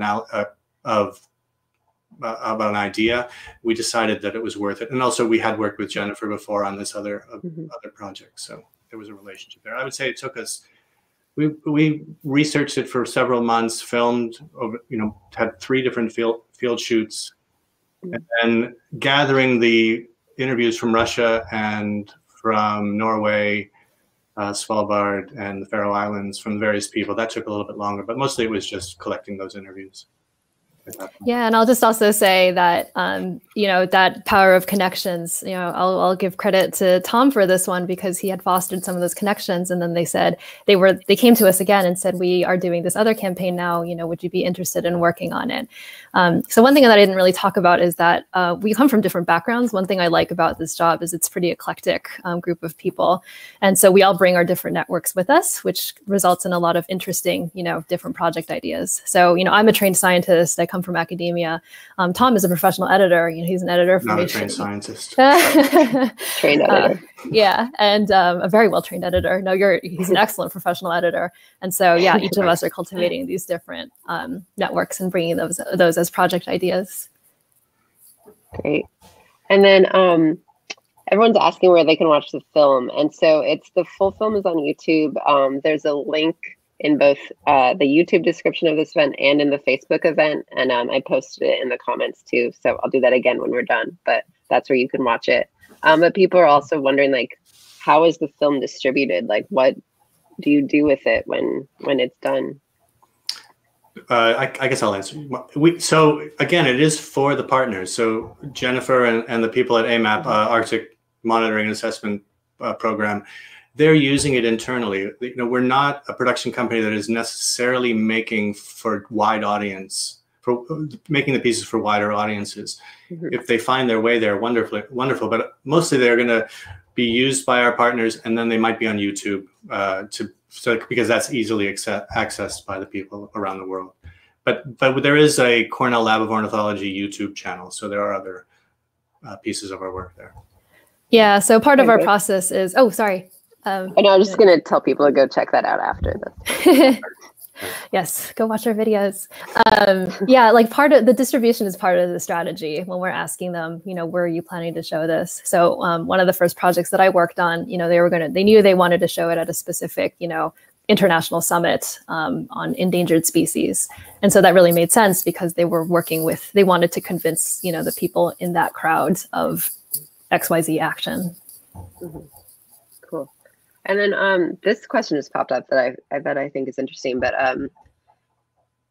Speaker 5: idea. We decided that it was worth it. And also we had worked with Jennifer before on this other project. So there was a relationship there. I would say it took us, we researched it for several months, filmed over, had 3 different field shoots, and then gathering the interviews from Russia and from Norway, Svalbard, and the Faroe Islands from various people. That took a little bit longer, but mostly it was just collecting those interviews.
Speaker 4: Yeah, and I'll just also say that that power of connections. I'll give credit to Tom for this one, because he had fostered some of those connections, and then they said they came to us again and said, we are doing this other campaign now. Would you be interested in working on it? So one thing that I didn't really talk about is that we come from different backgrounds. One thing I like about this job is it's pretty eclectic group of people, and so we all bring our different networks with us, which results in a lot of interesting different project ideas. So I'm a trained scientist. I come from academia. Tom is a professional editor. He's an editor for
Speaker 5: Not a trained scientist.
Speaker 2: Trained editor.
Speaker 4: Yeah, and a very well-trained editor. No, he's an excellent professional editor. And so, yeah, each of us are cultivating these different networks and bringing those as project ideas.
Speaker 2: Great. And then everyone's asking where they can watch the film. And so the full film is on YouTube. There's a link in both the YouTube description of this event and in the Facebook event. And I posted it in the comments too. So I'll do that again when we're done, but that's where you can watch it. But people are also wondering, how is the film distributed? What do you do with it when it's done?
Speaker 5: I guess I'll answer. So again, it is for the partners. So Jennifer and the people at AMAP, Arctic Monitoring and Assessment Program, they're using it internally. We're not a production company that is necessarily making for wide audience, for making the pieces for wider audiences. If they find their way there, wonderful. But mostly they're going to be used by our partners, and then they might be on YouTube because that's easily accessed by the people around the world. But there is a Cornell Lab of Ornithology YouTube channel, so there are other pieces of our work there.
Speaker 4: Yeah. So part of our process is. Oh, sorry.
Speaker 2: I know, I'm just going to tell people to go check that out after this.
Speaker 4: Yes, go watch our videos. Yeah, part of the distribution is part of the strategy when we're asking them, where are you planning to show this? So one of the first projects that I worked on, they knew they wanted to show it at a specific, international summit on endangered species. And so that really made sense, because they wanted to convince, the people in that crowd of XYZ action.
Speaker 2: Cool. And then this question just popped up that I think is interesting, but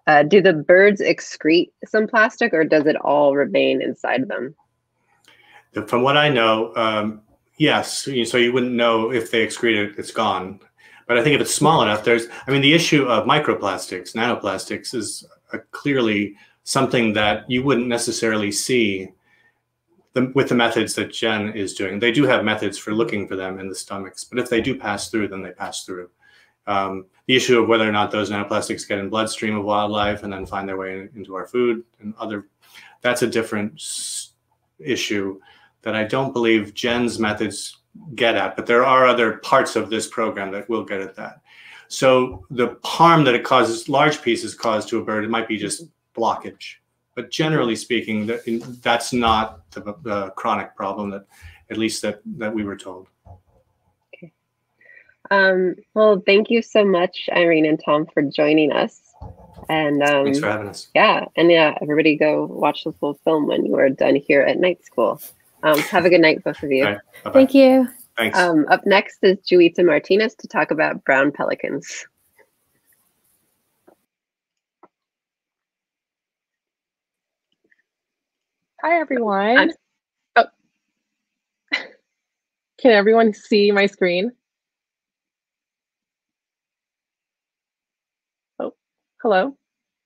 Speaker 2: Do the birds excrete some plastic, or does it all remain inside them?
Speaker 5: From what I know, yes. So you wouldn't know if they excrete it, it's gone. But I think if it's small enough, the issue of microplastics, nanoplastics is clearly something that you wouldn't necessarily see with the methods that Jen is doing. They do have methods for looking for them in the stomachs, but if they do pass through, then they pass through. The issue of whether or not those nanoplastics get in bloodstream of wildlife and then find their way into our food and that's a different issue that I don't believe Jen's methods get at, but there are other parts of this program that will get at that. So the harm that it causes, large pieces cause to a bird, it might be just blockage. But generally speaking, that's not the chronic problem that, at least that we were told.
Speaker 2: Okay. Well, thank you so much, Irene and Tom, for joining us. And
Speaker 5: thanks for having us.
Speaker 2: Yeah, and everybody go watch the full film when you are done here at Night School. Have a good night, both of you.
Speaker 5: Right.
Speaker 4: Thank you.
Speaker 5: Thanks.
Speaker 2: Up next is Juita Martinez to talk about brown pelicans.
Speaker 13: Hi, everyone. Oh. Can everyone see my screen? Oh, hello?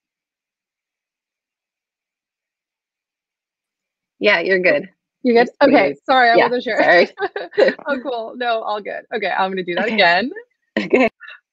Speaker 2: Yeah, you're good.
Speaker 13: You're good? Okay, sorry, I
Speaker 2: Yeah,
Speaker 13: wasn't sure.
Speaker 2: sorry.
Speaker 13: Oh, cool. No, all good. Okay, I'm going to do that again.
Speaker 2: Okay.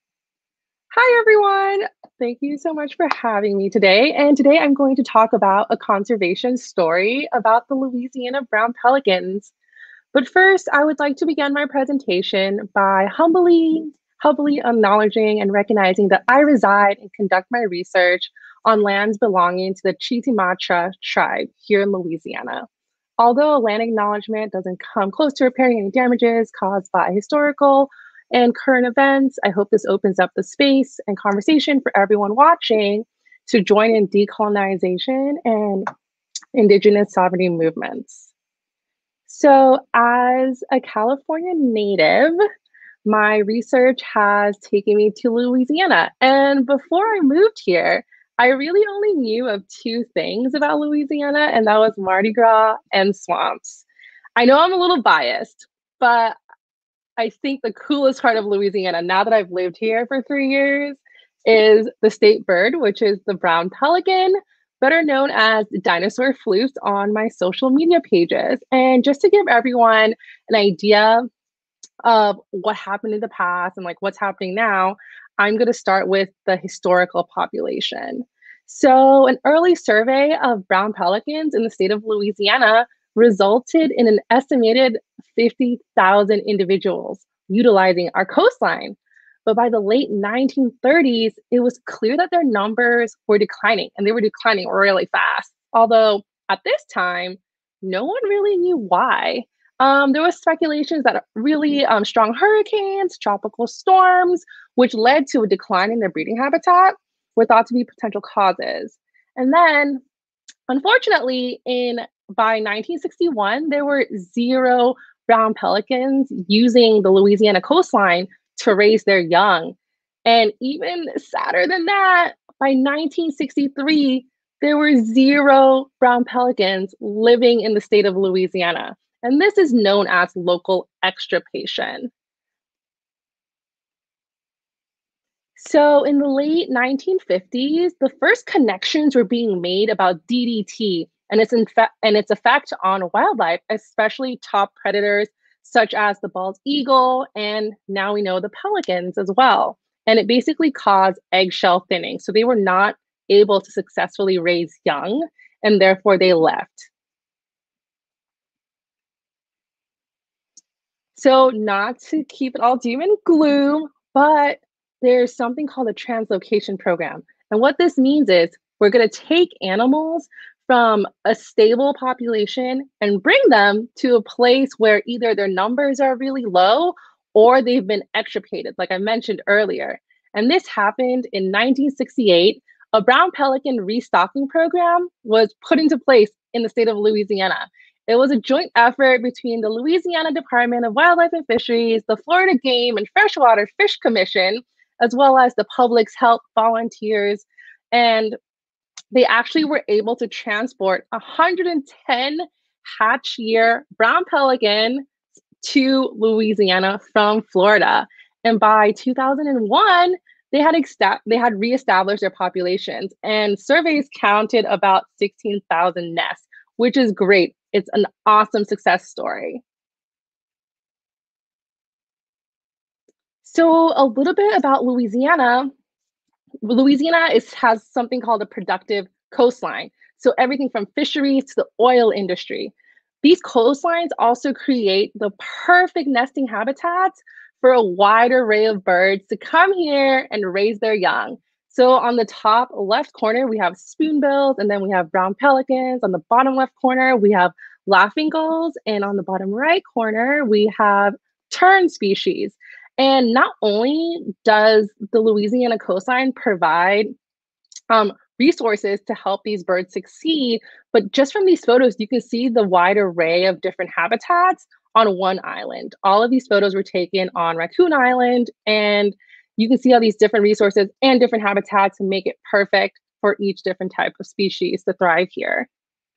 Speaker 13: Hi, everyone. Thank you so much for having me today. And today I'm going to talk about a conservation story about the Louisiana brown pelicans. But first, I would like to begin my presentation by humbly acknowledging and recognizing that I reside and conduct my research on lands belonging to the Chitimatra tribe here in Louisiana. Although a land acknowledgement doesn't come close to repairing any damages caused by historical and current events, I hope this opens up the space and conversation for everyone watching to join in decolonization and indigenous sovereignty movements. So as a California native, my research has taken me to Louisiana. And before I moved here, I really only knew of two things about Louisiana, and that was Mardi Gras and swamps. I know I'm a little biased, but I think the coolest part of Louisiana, now that I've lived here for 3 years, is the state bird, which is the brown pelican, better known as dinosaur flukes on my social media pages. And just to give everyone an idea of what happened in the past and like what's happening now, I'm going to start with the historical population. So an early survey of brown pelicans in the state of Louisiana resulted in an estimated 50,000 individuals utilizing our coastline. But by the late 1930s, it was clear that their numbers were declining, and they were declining really fast. Although at this time, no one really knew why. There was speculations that really strong hurricanes, tropical storms, which led to a decline in their breeding habitat, were thought to be potential causes. And then, unfortunately, by 1961, there were 0 brown pelicans using the Louisiana coastline to raise their young. And even sadder than that, by 1963, there were 0 brown pelicans living in the state of Louisiana. And this is known as local extirpation. So in the late 1950s, the first connections were being made about DDT and its effect on wildlife, especially top predators such as the bald eagle, and now we know the pelicans as well. And it basically caused eggshell thinning. So they were not able to successfully raise young, and therefore they left. So not to keep it all doom and gloom, but there's something called a translocation program. And what this means is we're going to take animals from a stable population and bring them to a place where either their numbers are really low or they've been extirpated, like I mentioned earlier. And this happened in 1968. A brown pelican restocking program was put into place in the state of Louisiana. It was a joint effort between the Louisiana Department of Wildlife and Fisheries, the Florida Game and Freshwater Fish Commission, as well as the public's health volunteers And they actually were able to transport 110 hatch year brown pelican to Louisiana from Florida. And by 2001, they had reestablished their populations, and surveys counted about 16,000 nests, which is great. It's an awesome success story. So a little bit about Louisiana. Louisiana has something called a productive coastline. So everything from fisheries to the oil industry. These coastlines also create the perfect nesting habitats for a wide array of birds to come here and raise their young. So on the top left corner, we have spoonbills, and then we have brown pelicans. On the bottom left corner, we have laughing gulls, and on the bottom right corner, we have tern species. And not only does the Louisiana coastline provide resources to help these birds succeed, but just from these photos, you can see the wide array of different habitats on one island. All of these photos were taken on Raccoon Island, and you can see all these different resources and different habitats to make it perfect for each different type of species to thrive here.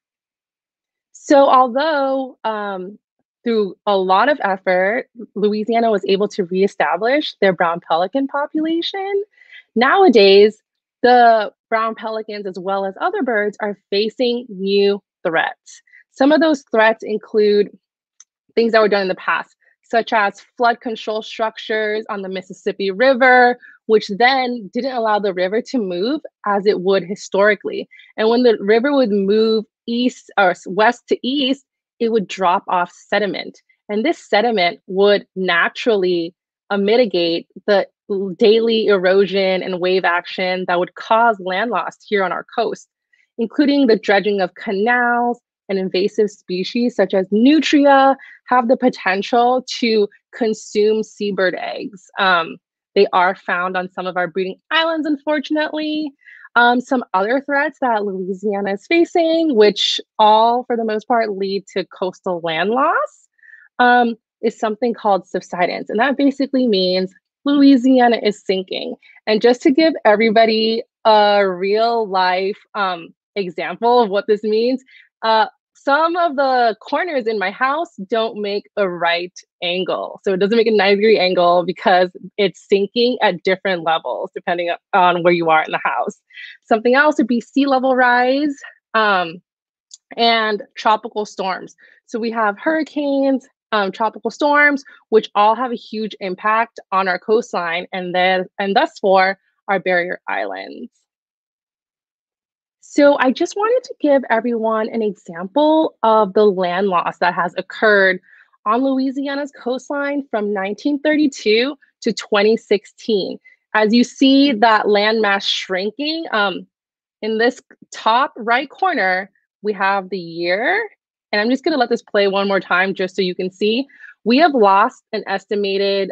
Speaker 13: So although through a lot of effort, Louisiana was able to reestablish their brown pelican population. Nowadays, the brown pelicans, as well as other birds, are facing new threats. Some of those threats include things that were done in the past, such as flood control structures on the Mississippi River, which then didn't allow the river to move as it would historically. And when the river would move east or west to east, it would drop off sediment. And this sediment would naturally mitigate the daily erosion and wave action that would cause land loss here on our coast, including the dredging of canals, and invasive species such as nutria have the potential to consume seabird eggs. They are found on some of our breeding islands, unfortunately. Some other threats that Louisiana is facing, which all for the most part lead to coastal land loss, is something called subsidence. And that basically means Louisiana is sinking. And just to give everybody a real life example of what this means, some of the corners in my house don't make a right angle. So it doesn't make a 90-degree angle because it's sinking at different levels depending on where you are in the house. Something else would be sea level rise and tropical storms. So we have hurricanes, tropical storms, which all have a huge impact on our coastline and thus for our barrier islands. So I just wanted to give everyone an example of the land loss that has occurred on Louisiana's coastline from 1932 to 2016. As you see that land mass shrinking, in this top right corner, we have the year. And I'm just going to let this play one more time just so you can see. We have lost an estimated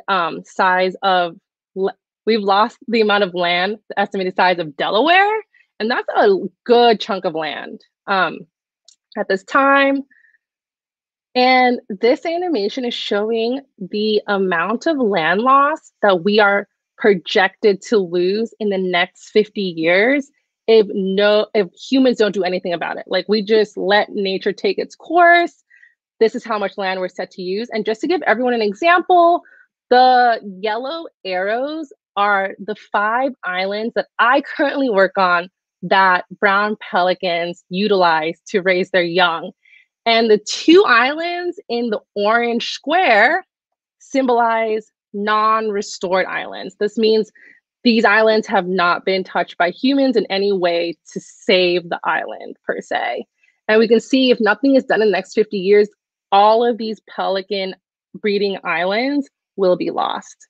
Speaker 13: we've lost the amount of land, the estimated size of Delaware. And that's a good chunk of land at this time. And this animation is showing the amount of land loss that we are projected to lose in the next 50 years if humans don't do anything about it. Like, we just let nature take its course. This is how much land we're set to use. And just to give everyone an example, the yellow arrows are the 5 islands that I currently work on that brown pelicans utilize to raise their young. And the 2 islands in the orange square symbolize non-restored islands. This means these islands have not been touched by humans in any way to save the island per se. And we can see if nothing is done in the next 50 years, all of these pelican breeding islands will be lost.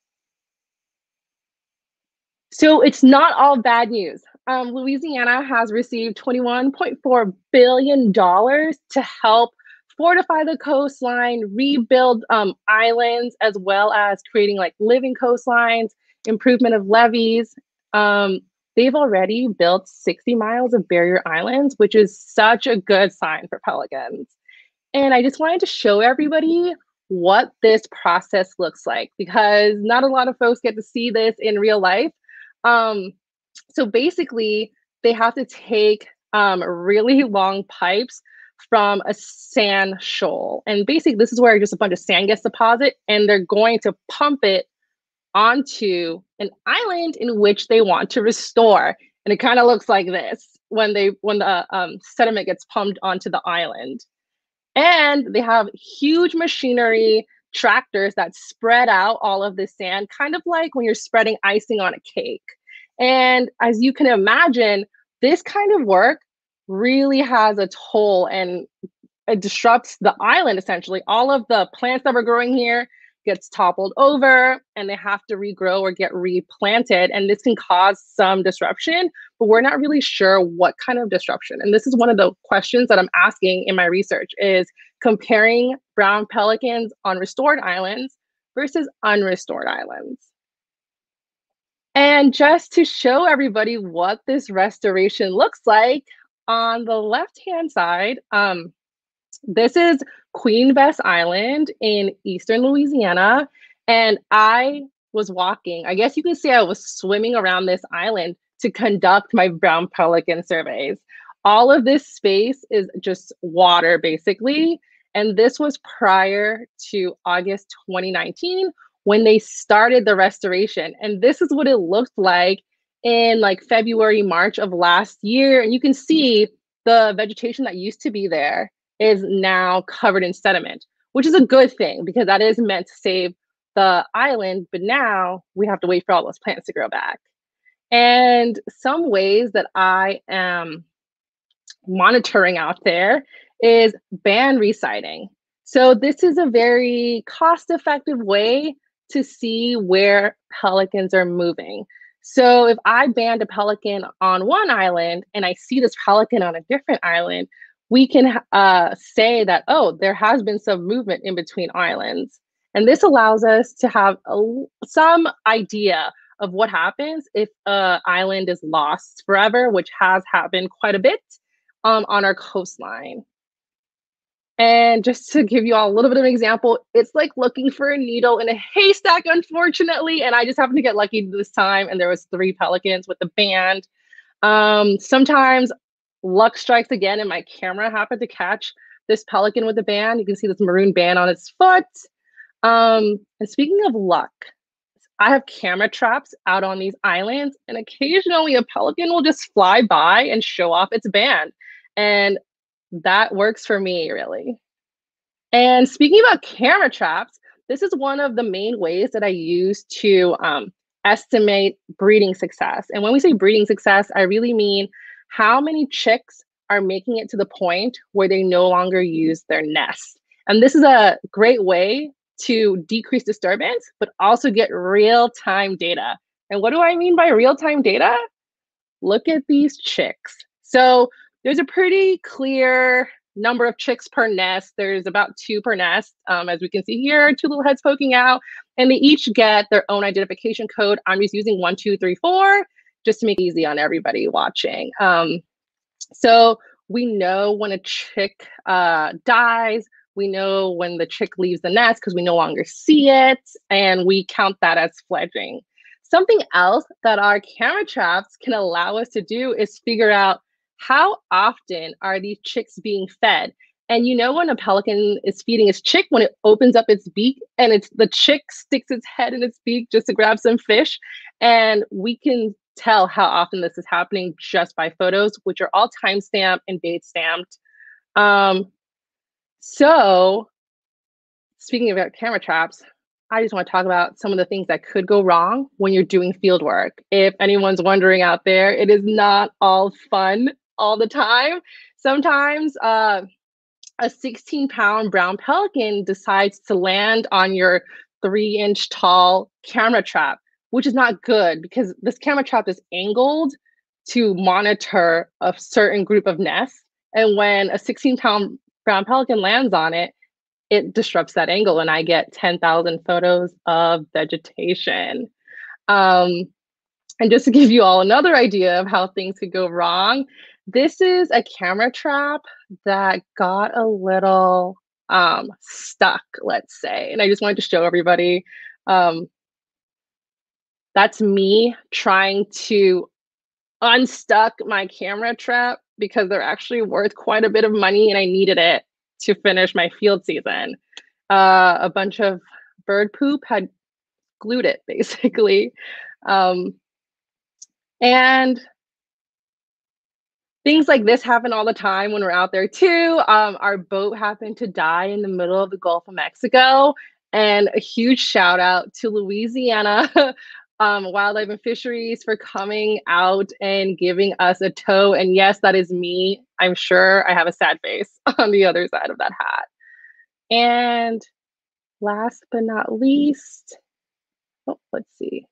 Speaker 13: So it's not all bad news. Louisiana has received $21.4 billion to help fortify the coastline, rebuild islands, as well as creating like living coastlines, improvement of levees. They've already built 60 miles of barrier islands, which is such a good sign for pelicans. And I just wanted to show everybody what this process looks like, because not a lot of folks get to see this in real life. So basically, they have to take really long pipes from a sand shoal. And basically, this is where just a bunch of sand gets deposited, and they're going to pump it onto an island in which they want to restore. And it kind of looks like this when the sediment gets pumped onto the island. And they have huge machinery, tractors that spread out all of the sand, kind of like when you're spreading icing on a cake. And as you can imagine, this kind of work really has a toll, and it disrupts the island essentially. All of the plants that were growing here gets toppled over, and they have to regrow or get replanted. And this can cause some disruption, but we're not really sure what kind of disruption. And this is one of the questions that I'm asking in my research, is comparing brown pelicans on restored islands versus unrestored islands. And just to show everybody what this restoration looks like, on the left-hand side, this is Queen Bess Island in eastern Louisiana. And I was walking, I guess you can say I was swimming around this island to conduct my brown pelican surveys. All of this space is just water, basically. And this was prior to August 2019, when they started the restoration. And this is what it looked like in like February, March of last year. And you can see the vegetation that used to be there is now covered in sediment, which is a good thing because that is meant to save the island. But now we have to wait for all those plants to grow back. And some ways that I am monitoring out there is band resighting. So this is a very cost-effective way to see where pelicans are moving. So if I band a pelican on one island and I see this pelican on a different island, we can say that, oh, there has been some movement in between islands. And this allows us to have some idea of what happens if an island is lost forever, which has happened quite a bit on our coastline. And just to give you all a little bit of an example, it's like looking for a needle in a haystack, unfortunately. And I just happened to get lucky this time, and there was 3 pelicans with the band. Sometimes luck strikes again, and my camera happened to catch this pelican with the band. You can see this maroon band on its foot. And speaking of luck, I have camera traps out on these islands, and occasionally a pelican will just fly by and show off its band. And that works for me, really. And speaking about camera traps, this is one of the main ways that I use to estimate breeding success. And when we say breeding success, I really mean how many chicks are making it to the point where they no longer use their nest. And this is a great way to decrease disturbance, but also get real-time data. And what do I mean by real-time data? Look at these chicks. So there's a pretty clear number of chicks per nest. There's about 2 per nest. As we can see here, 2 little heads poking out, and they each get their own identification code. I'm just using 1, 2, 3, 4, just to make it easy on everybody watching. So we know when a chick dies, we know when the chick leaves the nest because we no longer see it, and we count that as fledgling. Something else that our camera traps can allow us to do is figure out how often are these chicks being fed. And you know when a pelican is feeding its chick, when it opens up its beak and the chick sticks its head in its beak just to grab some fish. And we can tell how often this is happening just by photos, which are all timestamped and date stamped. So speaking about camera traps, I just want to talk about some of the things that could go wrong when you're doing field work. If anyone's wondering out there, it is not all fun all the time. Sometimes a 16-pound brown pelican decides to land on your 3-inch tall camera trap, which is not good because this camera trap is angled to monitor a certain group of nests. And when a 16-pound brown pelican lands on it, it disrupts that angle, and I get 10,000 photos of vegetation. And just to give you all another idea of how things could go wrong, this is a camera trap that got a little stuck, let's say. And I just wanted to show everybody. That's me trying to unstuck my camera trap because they're actually worth quite a bit of money and I needed it to finish my field season. A bunch of bird poop had glued it basically. And things like this happen all the time when we're out there too. Our boat happened to die in the middle of the Gulf of Mexico. And a huge shout out to Louisiana Wildlife and Fisheries for coming out and giving us a tow. And yes, that is me. I'm sure I have a sad face on the other side of that hat. And last but not least, let's see.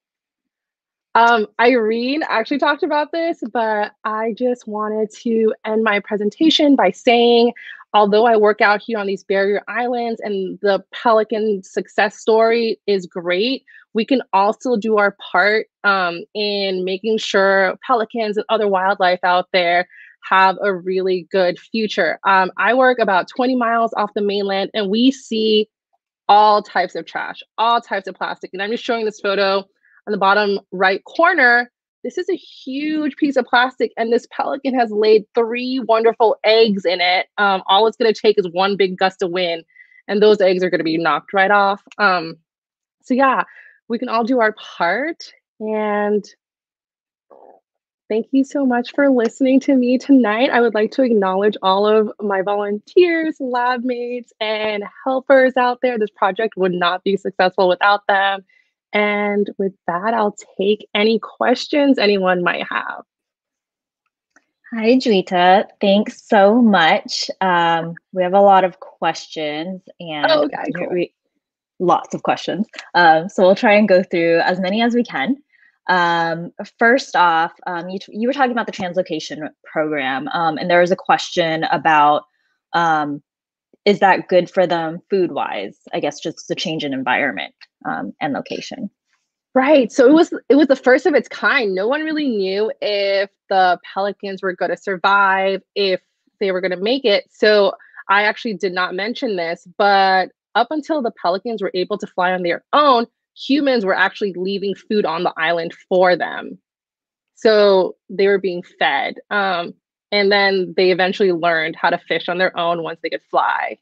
Speaker 13: Irene actually talked about this, but I just wanted to end my presentation by saying, although I work out here on these barrier islands and the pelican success story is great, we can also do our part in making sure pelicans and other wildlife out there have a really good future. I work about 20 miles off the mainland and we see all types of trash, all types of plastic. And I'm just showing this photo on the bottom right corner. This is a huge piece of plastic and this pelican has laid 3 wonderful eggs in it. All it's gonna take is one big gust of wind and those eggs are gonna be knocked right off. So yeah, we can all do our part. And thank you so much for listening to me tonight. I would like to acknowledge all of my volunteers, lab mates, and helpers out there. This project would not be successful without them. And with that, I'll take any questions anyone might have.
Speaker 1: Hi, Juita. Thanks so much. We have a lot of questions and cool. Lots of questions. So we'll try and go through as many as we can. First off, you were talking about the translocation program, and there was a question about is that good for them food-wise? I guess just the change in environment and location.
Speaker 13: Right. So it was the first of its kind. No one really knew if the pelicans were going to survive, if they were going to make it. So I actually did not mention this, but up until the pelicans were able to fly on their own, humans were actually leaving food on the island for them. So they were being fed. And then they eventually learned how to fish on their own once they could fly.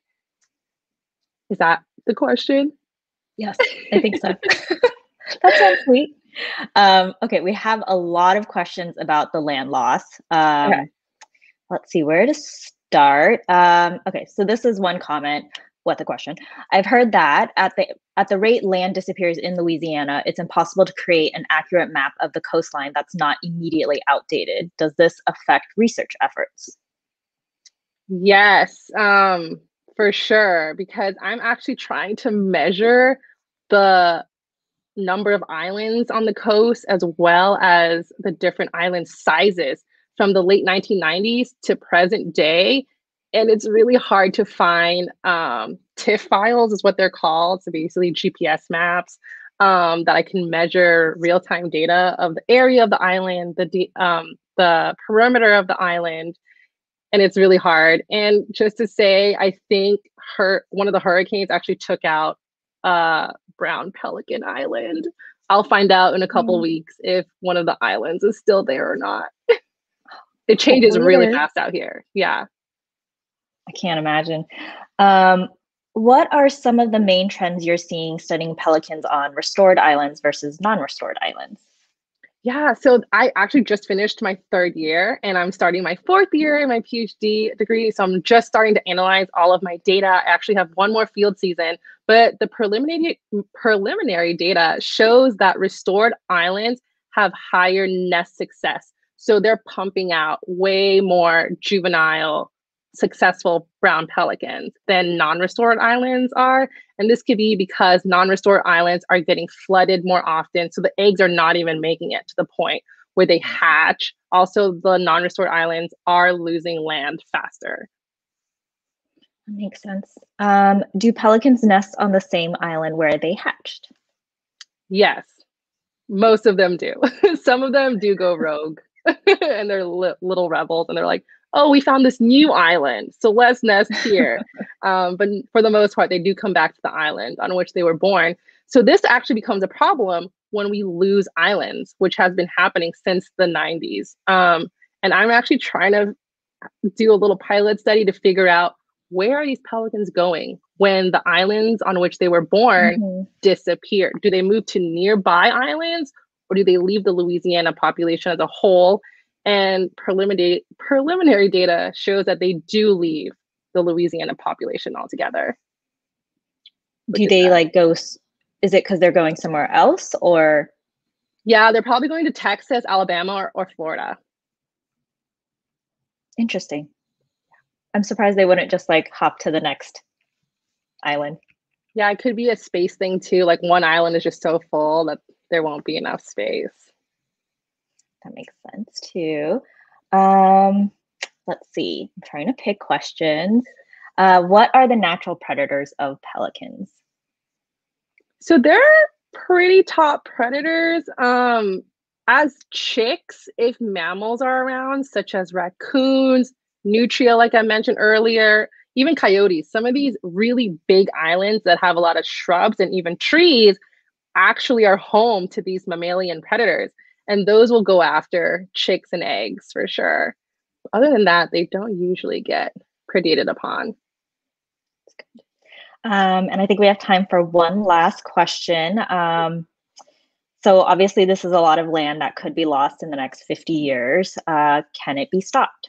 Speaker 13: Is that the question?
Speaker 1: Yes, I think so. That sounds sweet. Okay, we have a lot of questions about the land loss. Okay. Let's see where to start. Okay, so this is one comment. What the question? I've heard that at the rate land disappears in Louisiana, it's impossible to create an accurate map of the coastline that's not immediately outdated. Does this affect research efforts?
Speaker 13: Yes, for sure, because I'm actually trying to measure the number of islands on the coast as well as the different island sizes from the late 1990s to present day. And it's really hard to find TIFF files is what they're called. So basically GPS maps that I can measure real-time data of the area of the island, the perimeter of the island. And it's really hard. And just to say, I think one of the hurricanes actually took out Brown Pelican Island. I'll find out in a couple weeks if one of the islands is still there or not. It changes really fast out here. Yeah.
Speaker 1: I can't imagine. What are some of the main trends you're seeing studying pelicans on restored islands versus non-restored islands?
Speaker 13: Yeah, so I actually just finished my 3rd year and I'm starting my 4th year in my PhD degree. So I'm just starting to analyze all of my data. I actually have one more field season, but the preliminary data shows that restored islands have higher nest success. So they're pumping out way more juvenile successful brown pelicans than non-restored islands are. And this could be because non-restored islands are getting flooded more often. So the eggs are not even making it to the point where they hatch. Also, the non-restored islands are losing land faster.
Speaker 1: That makes sense. Do pelicans nest on the same island where they hatched?
Speaker 13: Yes, most of them do. Some of them do go rogue and they're little rebels and they're like, oh, we found this new island, so let's nest here. But for the most part, they do come back to the island on which they were born. So this actually becomes a problem when we lose islands, which has been happening since the 90s. And I'm actually trying to do a little pilot study to figure out where are these pelicans going when the islands on which they were born disappear? Do they move to nearby islands, or do they leave the Louisiana population as a whole? And preliminary data shows that they do leave the Louisiana population altogether.
Speaker 1: Do they like go, is it because they're going somewhere else, or?
Speaker 13: Yeah, they're probably going to Texas, Alabama, or Florida.
Speaker 1: Interesting. I'm surprised they wouldn't just like hop to the next island.
Speaker 13: Yeah, it could be a space thing too. Like one island is just so full that there won't be enough space.
Speaker 1: That makes sense too. Let's see. I'm trying to pick questions. What are the natural predators of pelicans?
Speaker 13: So they're pretty top predators. As chicks, if mammals are around, such as raccoons, nutria, like I mentioned earlier, even coyotes, some of these really big islands that have a lot of shrubs and even trees actually are home to these mammalian predators. And those will go after chicks and eggs for sure. Other than that, they don't usually get predated upon.
Speaker 1: And I think we have time for one last question. So obviously this is a lot of land that could be lost in the next 50 years. Can it be stopped?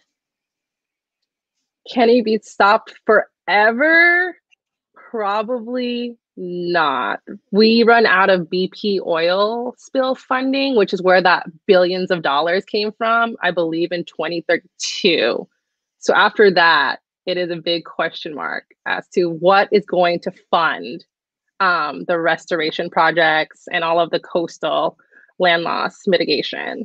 Speaker 13: Can it be stopped forever? Probably not. We run out of BP oil spill funding, which is where that billions of dollars came from, I believe in 2032. So after that, it is a big question mark as to what is going to fund the restoration projects and all of the coastal land loss mitigation.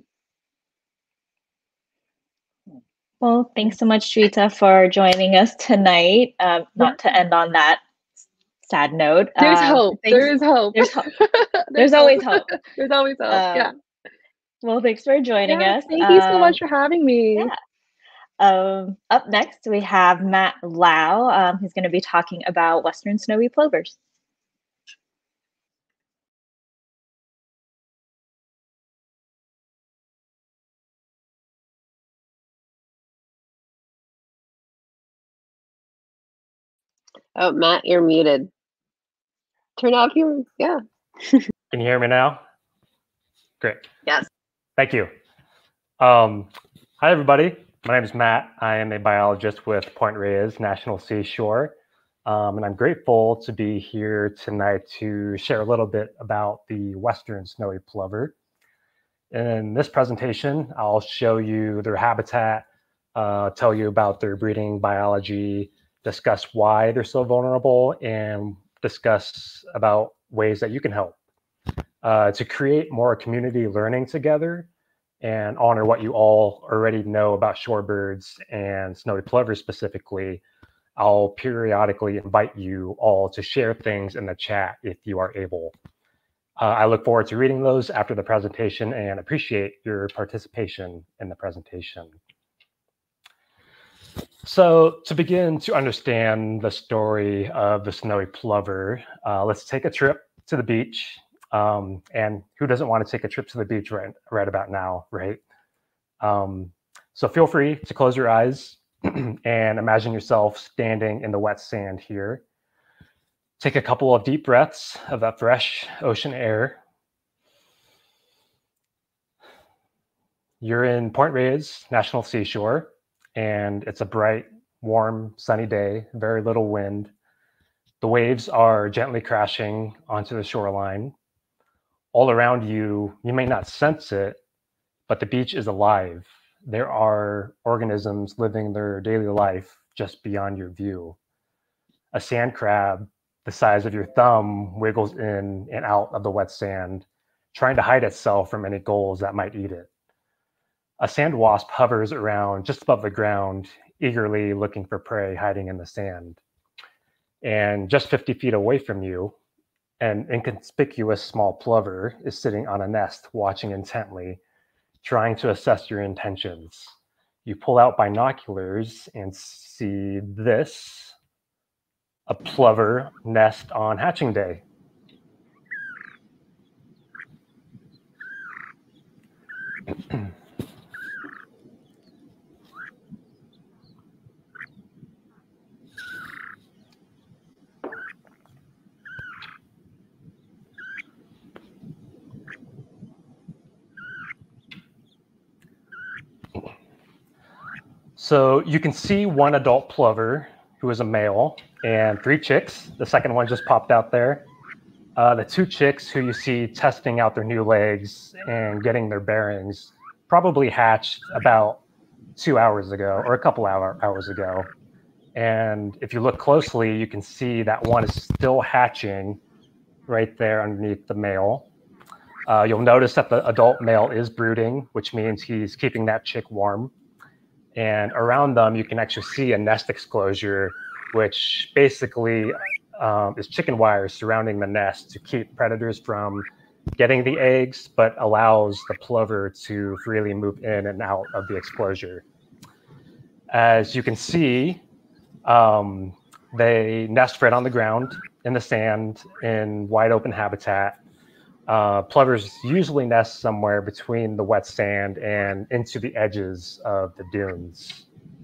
Speaker 1: Well, thanks so much, Shrita, for joining us tonight. Not to end on that sad note.
Speaker 13: There's hope. There is hope.
Speaker 1: There's hope. There's always hope.
Speaker 13: There's always hope. Yeah.
Speaker 1: Well, thanks for joining us.
Speaker 13: Thank you so much for having me.
Speaker 1: Yeah. Up next, we have Matt Lau, who's going to be talking about western snowy plovers.
Speaker 2: Oh, Matt, you're muted. Turn off your, yeah.
Speaker 14: Can you hear me now? Great.
Speaker 2: Yes.
Speaker 14: Thank you. Hi, everybody. My name is Matt. I am a biologist with Point Reyes National Seashore. And I'm grateful to be here tonight to share a little bit about the western snowy plover. In this presentation, I'll show you their habitat, tell you about their breeding biology, discuss why they're so vulnerable, and discuss about ways that you can help to create more community learning together and honor what you all already know about shorebirds and snowy plovers specifically. I'll periodically invite you all to share things in the chat if you are able. I look forward to reading those after the presentation and appreciate your participation in the presentation. So to begin to understand the story of the snowy plover, let's take a trip to the beach. And who doesn't want to take a trip to the beach right about now, right? So feel free to close your eyes and imagine yourself standing in the wet sand here. Take a couple of deep breaths of that fresh ocean air. You're in Point Reyes National Seashore, and it's a bright, warm, sunny day, very little wind. The waves are gently crashing onto the shoreline. All around you, you may not sense it, but the beach is alive. There are organisms living their daily life just beyond your view. A sand crab the size of your thumb wiggles in and out of the wet sand, trying to hide itself from any gulls that might eat it. A sand wasp hovers around just above the ground, eagerly looking for prey hiding in the sand. And just 50 feet away from you, an inconspicuous small plover is sitting on a nest, watching intently, trying to assess your intentions. You pull out binoculars and see this, a plover nest on hatching day. So you can see one adult plover who is a male and 3 chicks. The second one just popped out there. The 2 chicks who you see testing out their new legs and getting their bearings probably hatched about 2 hours ago or a couple hours ago. And if you look closely, you can see that one is still hatching right there underneath the male. You'll notice that the adult male is brooding, which means he's keeping that chick warm. And around them, you can actually see a nest exclosure, which basically is chicken wire surrounding the nest to keep predators from getting the eggs, but allows the plover to freely move in and out of the exclosure. As you can see, they nest right on the ground in the sand in wide open habitat. Plovers usually nest somewhere between the wet sand and into the edges of the dunes.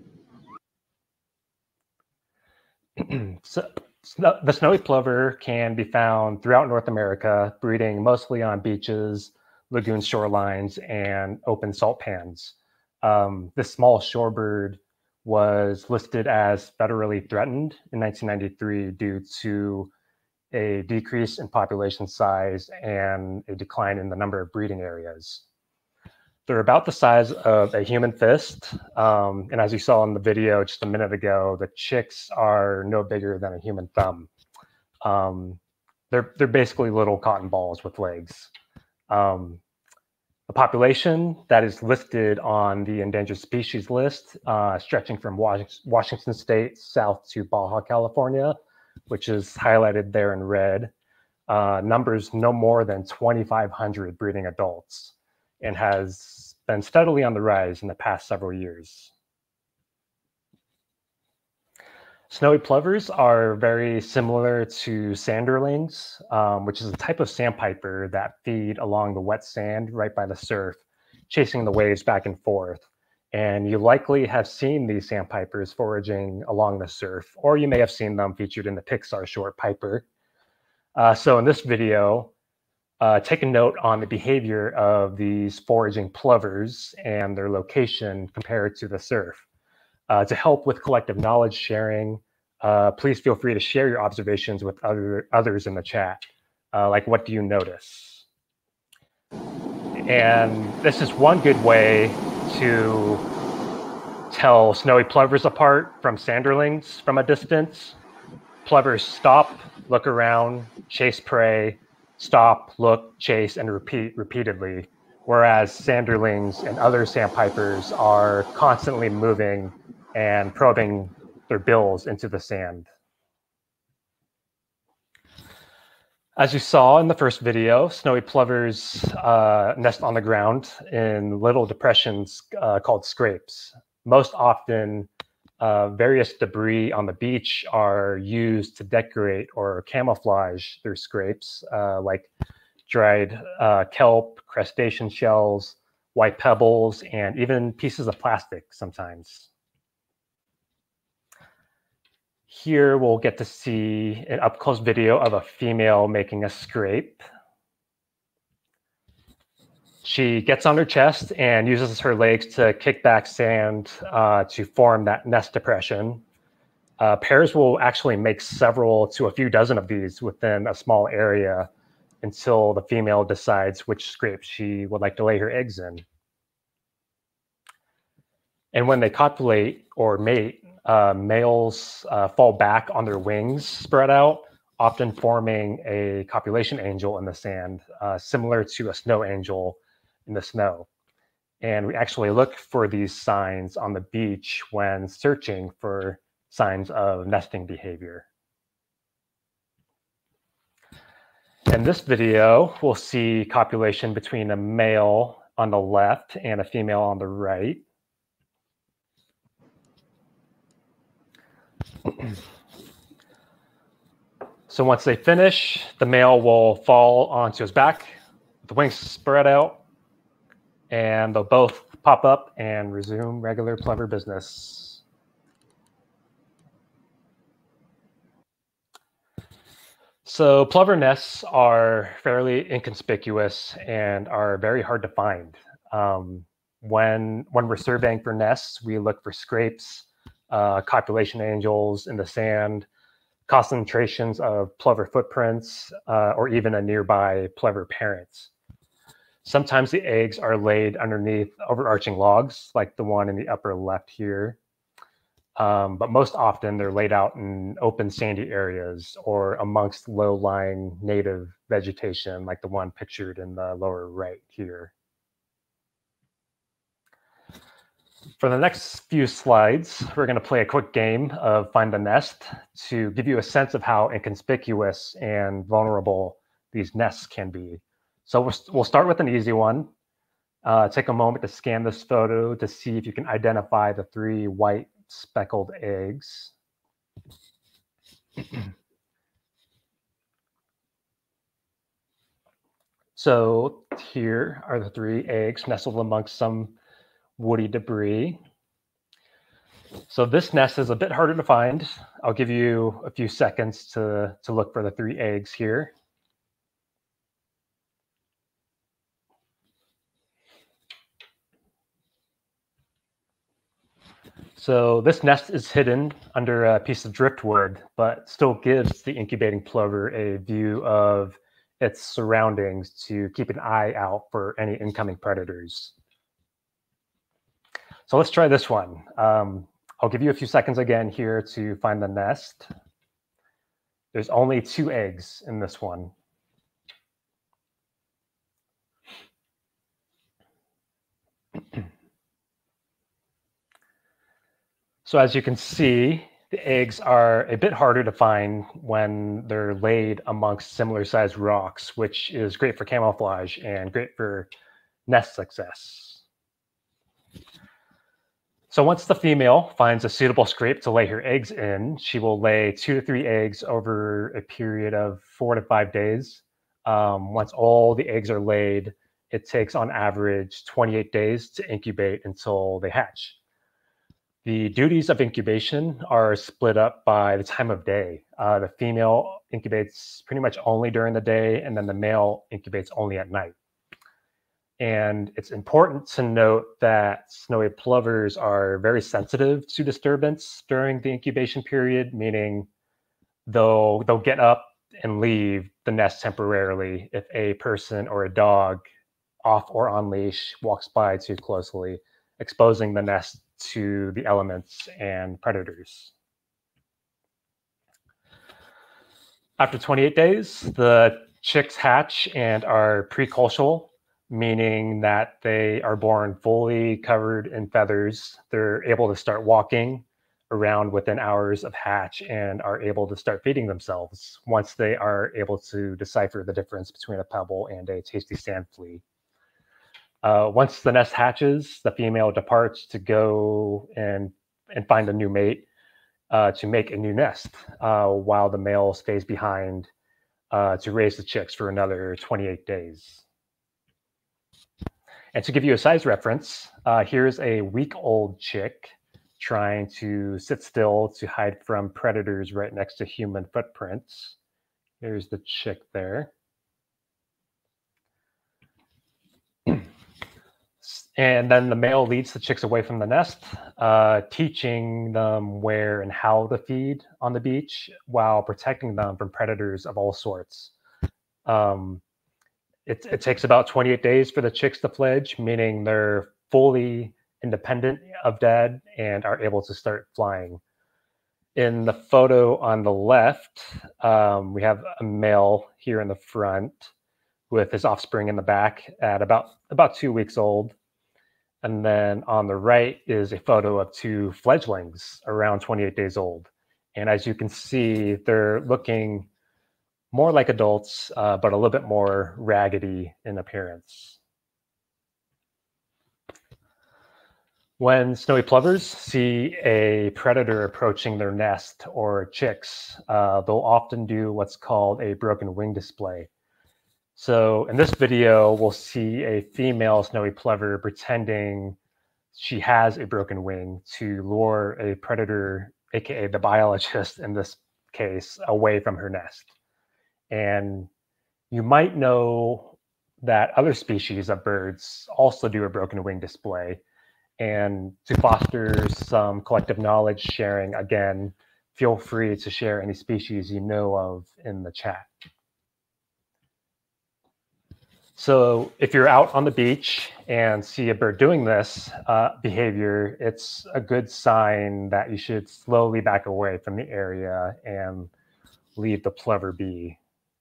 Speaker 14: So, the snowy plover can be found throughout North America, breeding mostly on beaches, lagoon shorelines, and open salt pans. This small shorebird was listed as federally threatened in 1993 due to a decrease in population size and a decline in the number of breeding areas. They're about the size of a human fist. And as you saw in the video just a minute ago, the chicks are no bigger than a human thumb. They're basically little cotton balls with legs. The population that is listed on the endangered species list, stretching from Washington State south to Baja California, which is highlighted there in red, numbers no more than 2,500 breeding adults and has been steadily on the rise in the past several years. Snowy plovers are very similar to sanderlings, which is a type of sandpiper that feed along the wet sand right by the surf, chasing the waves back and forth. And you likely have seen these sandpipers foraging along the surf, or you may have seen them featured in the Pixar short Piper. So in this video, take a note on the behavior of these foraging plovers and their location compared to the surf. To help with collective knowledge sharing, please feel free to share your observations with others in the chat. Like, what do you notice? And this is one good way to tell snowy plovers apart from sanderlings from a distance. Plovers stop, look around, chase prey, stop, look, chase, and repeat repeatedly, whereas sanderlings and other sandpipers are constantly moving and probing their bills into the sand. As you saw in the first video, snowy plovers nest on the ground in little depressions called scrapes. Most often, various debris on the beach are used to decorate or camouflage their scrapes, like dried kelp, crustacean shells, white pebbles, and even pieces of plastic sometimes. Here we'll get to see an up-close video of a female making a scrape. She gets on her chest and uses her legs to kick back sand to form that nest depression. Pairs will actually make several to a few dozen of these within a small area until the female decides which scrape she would like to lay her eggs in. And when they copulate or mate, males fall back on their wings spread out, often forming a copulation angel in the sand, similar to a snow angel in the snow. And we actually look for these signs on the beach when searching for signs of nesting behavior. In this video, we'll see copulation between a male on the left and a female on the right. So once they finish, the male will fall onto his back, the wings spread out, and they'll both pop up and resume regular plover business. So plover nests are fairly inconspicuous and are very hard to find. When we're surveying for nests, we look for scrapes, copulation angels in the sand, concentrations of plover footprints, or even a nearby plover parent. Sometimes the eggs are laid underneath overarching logs, like the one in the upper left here. But most often they're laid out in open sandy areas or amongst low-lying native vegetation, like the one pictured in the lower right here. For the next few slides, we're going to play a quick game of Find the Nest to give you a sense of how inconspicuous and vulnerable these nests can be. So we'll start with an easy one. Take a moment to scan this photo to see if you can identify the 3 white speckled eggs. So here are the 3 eggs nestled amongst some woody debris. So this nest is a bit harder to find. I'll give you a few seconds to look for the 3 eggs here. So this nest is hidden under a piece of driftwood, but still gives the incubating plover a view of its surroundings to keep an eye out for any incoming predators. So let's try this one. I'll give you a few seconds again here to find the nest. There's only 2 eggs in this one. So as you can see, the eggs are a bit harder to find when they're laid amongst similar sized rocks, which is great for camouflage and great for nest success. So once the female finds a suitable scrape to lay her eggs in, she will lay 2 to 3 eggs over a period of 4 to 5 days. Once all the eggs are laid, it takes on average 28 days to incubate until they hatch. The duties of incubation are split up by the time of day. The female incubates pretty much only during the day, and then the male incubates only at night. And it's important to note that snowy plovers are very sensitive to disturbance during the incubation period, meaning they'll get up and leave the nest temporarily if a person or a dog off or on leash walks by too closely, exposing the nest to the elements and predators. After 28 days, the chicks hatch and are precocial, meaning that they are born fully covered in feathers. They're able to start walking around within hours of hatch and are able to start feeding themselves once they are able to decipher the difference between a pebble and a tasty sand flea. Once the nest hatches, the female departs to go and find a new mate to make a new nest, while the male stays behind to raise the chicks for another 28 days. And to give you a size reference, here's a week-old chick trying to sit still to hide from predators right next to human footprints. Here's the chick there. And then the male leads the chicks away from the nest, teaching them where and how to feed on the beach while protecting them from predators of all sorts. It takes about 28 days for the chicks to fledge, meaning they're fully independent of dad and are able to start flying. In the photo on the left, we have a male here in the front with his offspring in the back at about 2 weeks old. And then on the right is a photo of 2 fledglings around 28 days old. And as you can see, they're looking more like adults, but a little bit more raggedy in appearance. When snowy plovers see a predator approaching their nest or chicks, they'll often do what's called a broken wing display. So in this video, we'll see a female snowy plover pretending she has a broken wing to lure a predator, aka the biologist in this case, away from her nest. And you might know that other species of birds also do a broken wing display. And to foster some collective knowledge sharing, again, feel free to share any species you know of in the chat. So if you're out on the beach and see a bird doing this behavior, it's a good sign that you should slowly back away from the area and leave the plover be.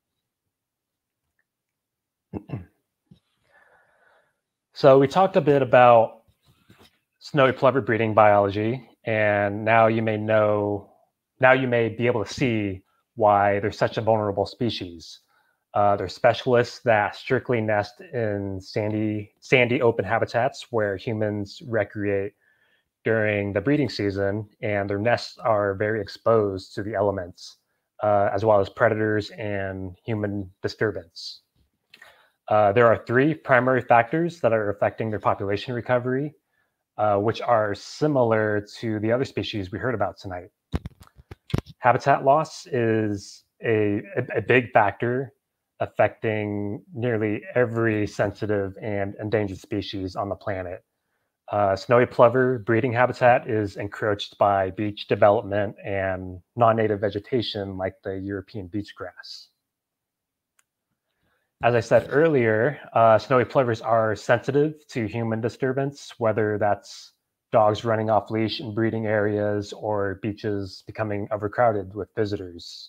Speaker 14: So we talked a bit about snowy plover breeding biology, and now you may be able to see why they're such a vulnerable species. They're specialists that strictly nest in sandy open habitats where humans recreate during the breeding season, and their nests are very exposed to the elements, as well as predators and human disturbance. There are three primary factors that are affecting their population recovery, which are similar to the other species we heard about tonight. Habitat loss is a big factor affecting nearly every sensitive and endangered species on the planet. Snowy plover breeding habitat is encroached by beach development and non-native vegetation like the European beach grass. As I said earlier, snowy plovers are sensitive to human disturbance, whether that's dogs running off leash in breeding areas or beaches becoming overcrowded with visitors.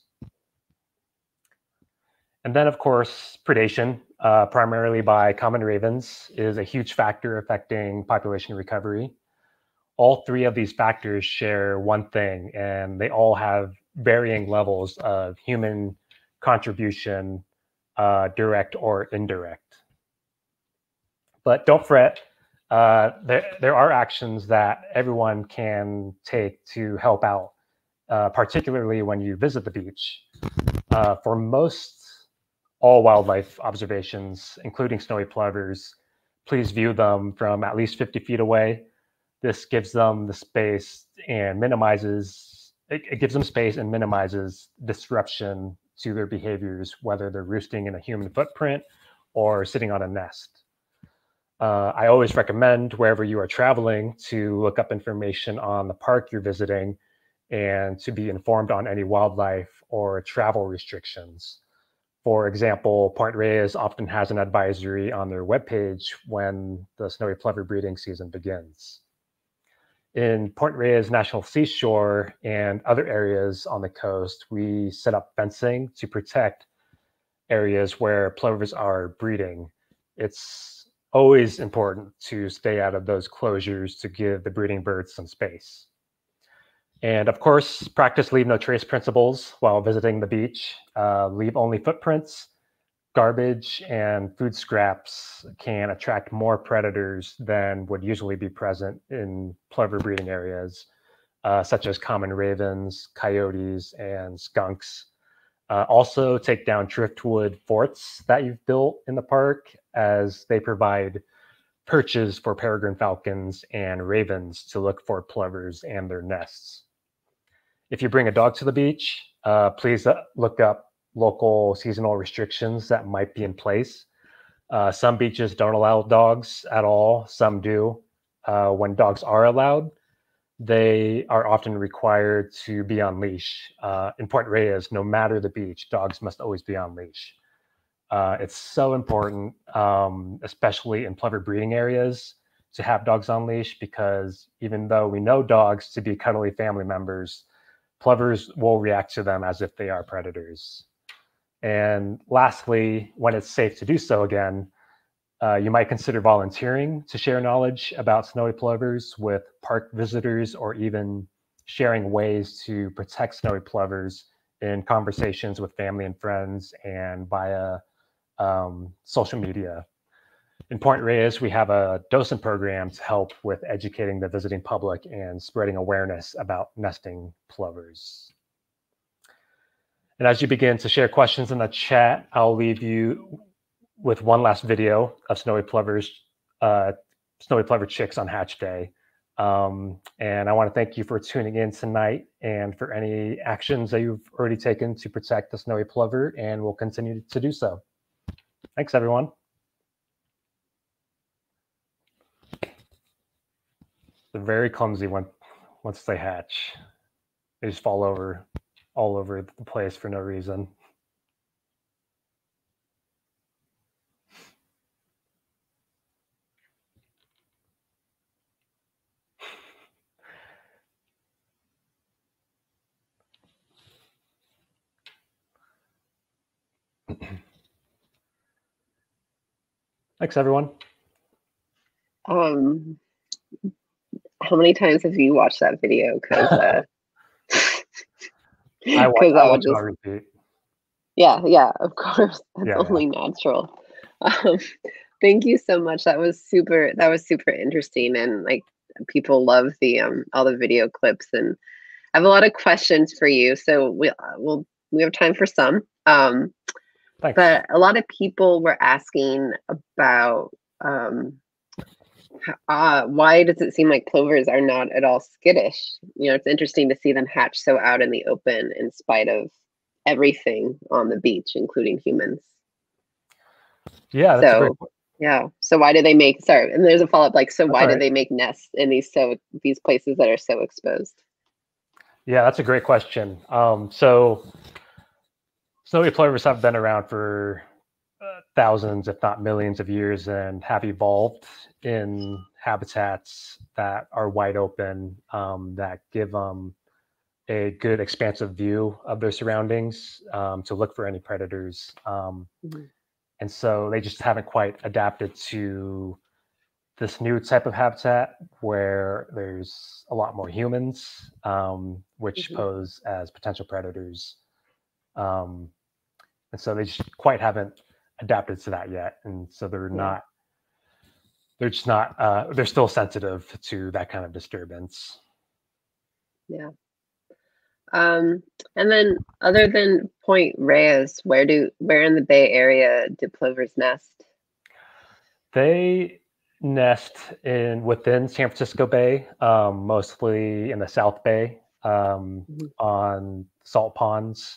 Speaker 14: And then, of course, predation, primarily by common ravens, is a huge factor affecting population recovery. All three of these factors share one thing, and they all have varying levels of human contribution, direct or indirect. But don't fret, there are actions that everyone can take to help out, particularly when you visit the beach. For most all wildlife observations, including snowy plovers, please view them from at least 50 feet away. This gives them the space and minimizes disruption to their behaviors, whether they're roosting in a human footprint or sitting on a nest. I always recommend wherever you are traveling to look up information on the park you're visiting and to be informed on any wildlife or travel restrictions. For example, Point Reyes often has an advisory on their webpage when the snowy plover breeding season begins. In Point Reyes National Seashore and other areas on the coast, we set up fencing to protect areas where plovers are breeding. It's always important to stay out of those closures to give the breeding birds some space. And of course, practice leave no trace principles while visiting the beach. Leave only footprints. Garbage and food scraps can attract more predators than would usually be present in plover breeding areas, such as common ravens, coyotes, and skunks. Also, take down driftwood forts that you've built in the park, as they provide perches for peregrine falcons and ravens to look for plovers and their nests. If you bring a dog to the beach, please look up local seasonal restrictions that might be in place. Some beaches don't allow dogs at all, some do. When dogs are allowed, they are often required to be on leash. In Point Reyes, no matter the beach, dogs must always be on leash. It's so important, especially in plover breeding areas, to have dogs on leash, because even though we know dogs to be cuddly family members, plovers will react to them as if they are predators. And lastly, when it's safe to do so again, you might consider volunteering to share knowledge about snowy plovers with park visitors, or even sharing ways to protect snowy plovers in conversations with family and friends and via social media. In Point Reyes, we have a docent program to help with educating the visiting public and spreading awareness about nesting plovers. And as you begin to share questions in the chat, I'll leave you with one last video of snowy plover chicks on hatch day. And I want to thank you for tuning in tonight and for any actions that you've already taken to protect the snowy plover, and will continue to do so. Thanks, everyone. They're very clumsy once they hatch. They just fall over all over the place for no reason. Thanks, everyone.
Speaker 2: How many times have you watched that video? Because
Speaker 14: I watch it on repeat.
Speaker 2: Yeah, of course. That's
Speaker 14: Yeah,
Speaker 2: only natural. Thank you so much. That was super interesting, and like people love the all the video clips, and I have a lot of questions for you. So we have time for some.
Speaker 14: Thanks.
Speaker 2: But a lot of people were asking about why does it seem like plovers are not at all skittish? You know, it's interesting to see them hatch so out in the open in spite of everything on the beach, including humans.
Speaker 14: Yeah, that's a great point.
Speaker 2: Yeah. So why do they make, sorry, and there's a follow-up, like, so why do they make nests in these places that are so exposed?
Speaker 14: Yeah, that's a great question. So snowy plovers have been around for thousands, if not millions of years, and have evolved in habitats that are wide open, that give them a good expansive view of their surroundings, to look for any predators. And so they just haven't quite adapted to this new type of habitat where there's a lot more humans, which pose as potential predators. And so they just quite haven't adapted to that yet. And so they're still sensitive to that kind of disturbance.
Speaker 2: Yeah. And then other than Point Reyes, where in the Bay Area do plovers nest?
Speaker 14: They nest within San Francisco Bay, mostly in the South Bay, on salt ponds,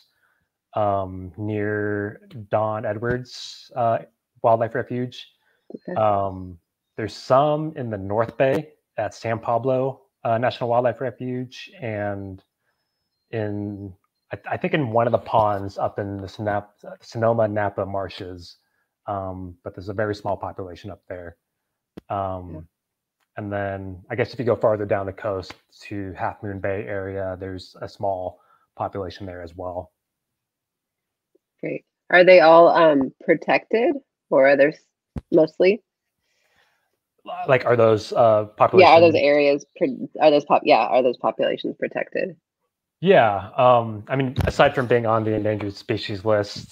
Speaker 14: near Don Edwards Wildlife Refuge.
Speaker 2: Okay.
Speaker 14: There's some in the North Bay at San Pablo National Wildlife Refuge, and I think in one of the ponds up in the Sonoma Napa marshes, but there's a very small population up there. And then I guess if you go farther down the coast to Half Moon Bay area, there's a small population there as well.
Speaker 2: Great. Are they all protected, or are there mostly?
Speaker 14: Like, are those populations?
Speaker 2: Yeah, are those areas? Are those populations protected?
Speaker 14: Yeah, I mean, aside from being on the endangered species list,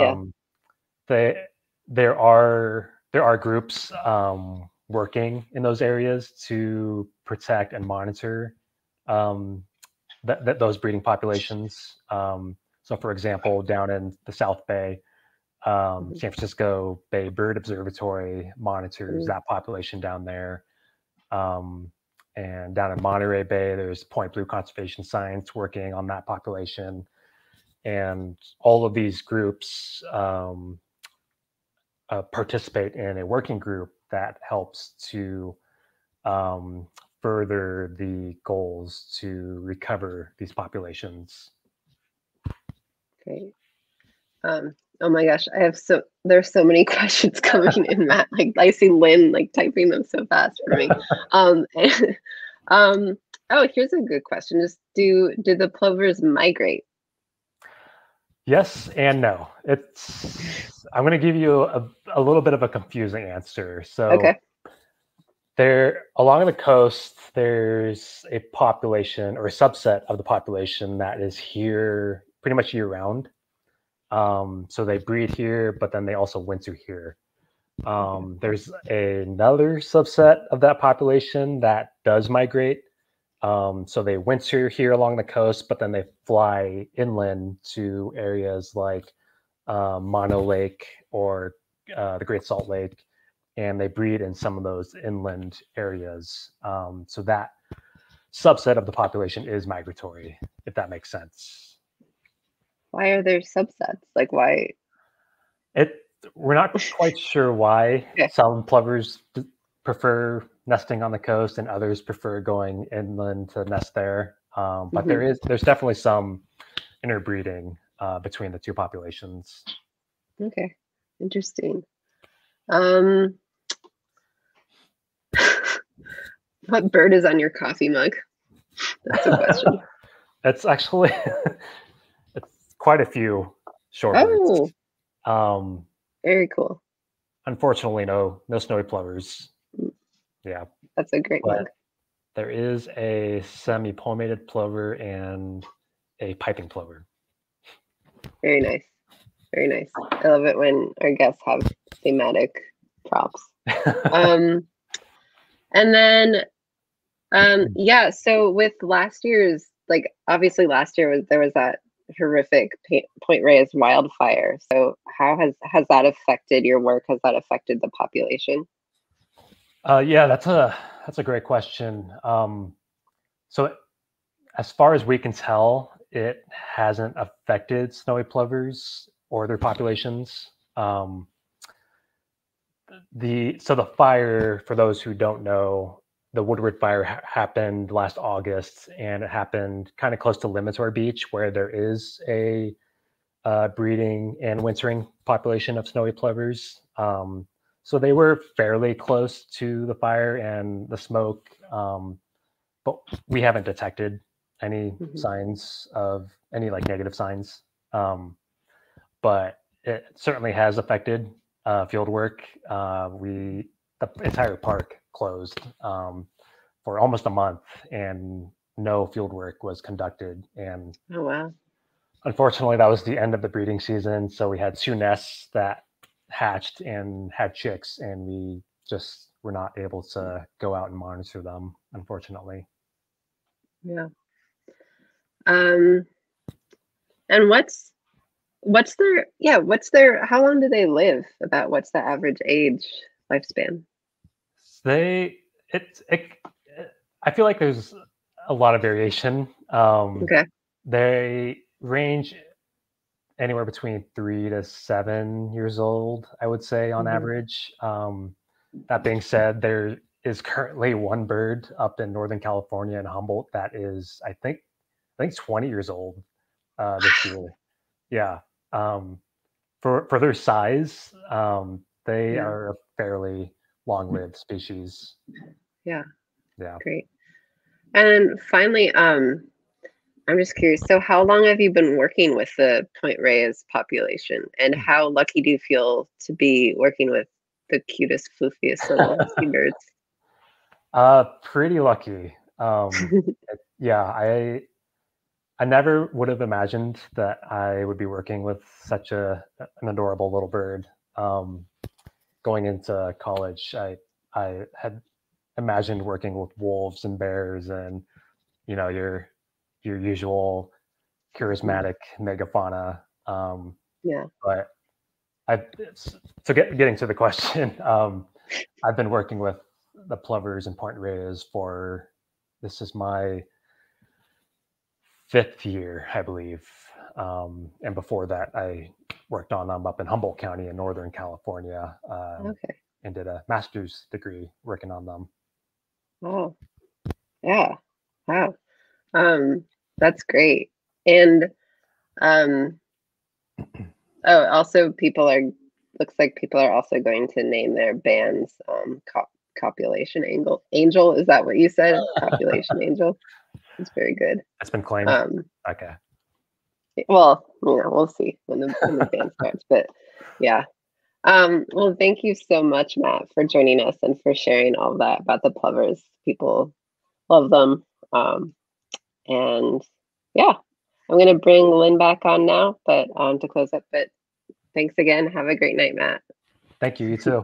Speaker 14: there are groups working in those areas to protect and monitor those breeding populations. So, for example, down in the South Bay, San Francisco Bay Bird Observatory monitors that population down there. And down in Monterey Bay, there's Point Blue Conservation Science working on that population. And all of these groups participate in a working group that helps to further the goals to recover these populations.
Speaker 2: Great. Oh my gosh, there's so many questions coming in, Matt. Like, I see Lynn like typing them so fast for me. Oh, here's a good question. Do the plovers migrate?
Speaker 14: Yes and no. I'm going to give you a little bit of a confusing answer. So there, along the coast, there's a population or a subset of the population that is here pretty much year round. So they breed here, but then they also winter here. There's another subset of that population that does migrate. So they winter here along the coast, but then they fly inland to areas like Mono Lake or the Great Salt Lake, and they breed in some of those inland areas. So that subset of the population is migratory, if that makes sense.
Speaker 2: Why are there subsets? Like why?
Speaker 14: We're not quite sure why.
Speaker 2: Okay.
Speaker 14: Some plovers prefer nesting on the coast, and others prefer going inland to nest there. But there's definitely some interbreeding between the two populations.
Speaker 2: Okay, interesting. What bird is on your coffee mug? That's a question.
Speaker 14: It's actually it's quite a few shorebirds.
Speaker 2: Very cool.
Speaker 14: Unfortunately, no snowy plovers. Yeah,
Speaker 2: that's a great mug.
Speaker 14: There is a semi-palmated plover and a piping plover.
Speaker 2: Very nice. Very nice. I love it when our guests have thematic props. And then, yeah, so with last year's, like, obviously last year there was that horrific Point Reyes wildfire. So how has that affected your work? Has that affected the population?
Speaker 14: Yeah, that's a great question. So as far as we can tell, it hasn't affected snowy plovers or their populations. So the fire, for those who don't know, the Woodward fire happened last August, and it happened kind of close to Limitour Beach, where there is a breeding and wintering population of snowy plovers. So they were fairly close to the fire and the smoke, but we haven't detected any signs of any like negative signs. But it certainly has affected field work. The entire park closed for almost a month, and no field work was conducted. And
Speaker 2: oh wow!
Speaker 14: Unfortunately, that was the end of the breeding season. So we had 2 nests that hatched and had chicks, and we just were not able to go out and monitor them, unfortunately.
Speaker 2: Yeah. And what's their how long do they live? About what's the average age lifespan?
Speaker 14: I feel like there's a lot of variation.
Speaker 2: Okay.
Speaker 14: They range anywhere between 3 to 7 years old, I would say, on average. That being said, there is currently one bird up in Northern California in Humboldt that is, I think 20 years old this year. Yeah. For their size, they are a fairly long-lived species.
Speaker 2: Yeah.
Speaker 14: Yeah.
Speaker 2: Great. And finally, I'm just curious. So how long have you been working with the Point Reyes population, and how lucky do you feel to be working with the cutest, floofiest little seabirds?
Speaker 14: Pretty lucky. Yeah, I never would have imagined that I would be working with such an adorable little bird. Going into college, I had imagined working with wolves and bears, and your usual charismatic megafauna. But getting to the question, I've been working with the plovers in Point Reyes this is my 5th year, I believe. And before that, I worked on them up in Humboldt County in Northern California, and did a master's degree working on them.
Speaker 2: Oh, yeah. Wow. That's great. And also looks like people are also going to name their bands Copulation Angel. Is that what you said? Copulation Angel. It's very good.
Speaker 14: That's been claimed. Okay.
Speaker 2: Well, we'll see when the band starts, but yeah. Well, thank you so much, Matt, for joining us and for sharing all that about the plovers. People love them. And yeah, I'm going to bring Lynn back on now, but to close up. But thanks again. Have a great night, Matt.
Speaker 14: Thank you. You too.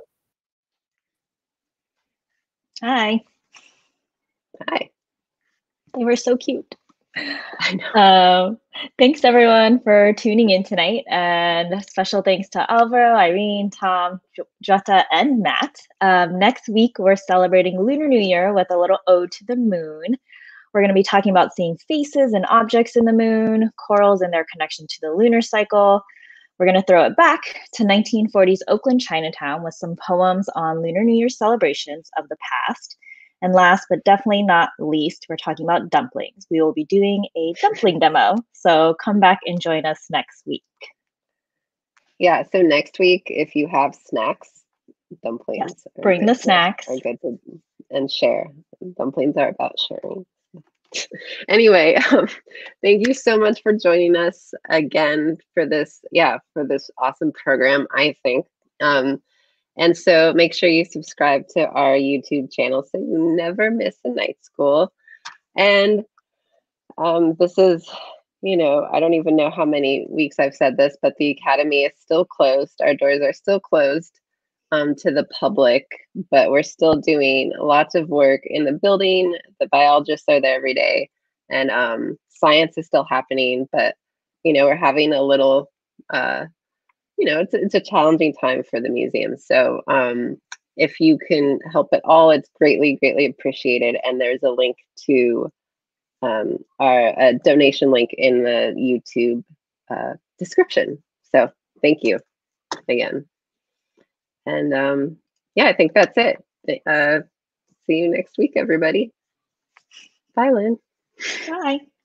Speaker 1: Hi.
Speaker 2: Hi.
Speaker 1: They were so cute.
Speaker 2: I know.
Speaker 1: Thanks everyone for tuning in tonight, and special thanks to Alvaro, Irene, Tom, Jutta, and Matt. Next week, we're celebrating Lunar New Year with a little ode to the moon. We're going to be talking about seeing faces and objects in the moon, corals and their connection to the lunar cycle. We're going to throw it back to 1940s Oakland Chinatown with some poems on Lunar New Year celebrations of the past. And last but definitely not least, we're talking about dumplings. We will be doing a dumpling demo. So come back and join us next week.
Speaker 2: Yeah, so next week, if you have snacks, dumplings.
Speaker 1: Yes, bring the snacks.
Speaker 2: Are good to, and share. Dumplings are about sharing. Anyway, thank you so much for joining us again for this awesome program, I think. And so make sure you subscribe to our YouTube channel so you never miss a night school. And this is, I don't even know how many weeks I've said this, but the Academy is still closed. Our doors are still closed to the public, but we're still doing lots of work in the building. The biologists are there every day, and science is still happening, but, we're having a little, it's a challenging time for the museum. So if you can help at all, it's greatly, greatly appreciated. And there's a link to our donation link in the YouTube description. So thank you again. And I think that's it. See you next week, everybody. Bye, Lynn.
Speaker 1: Bye.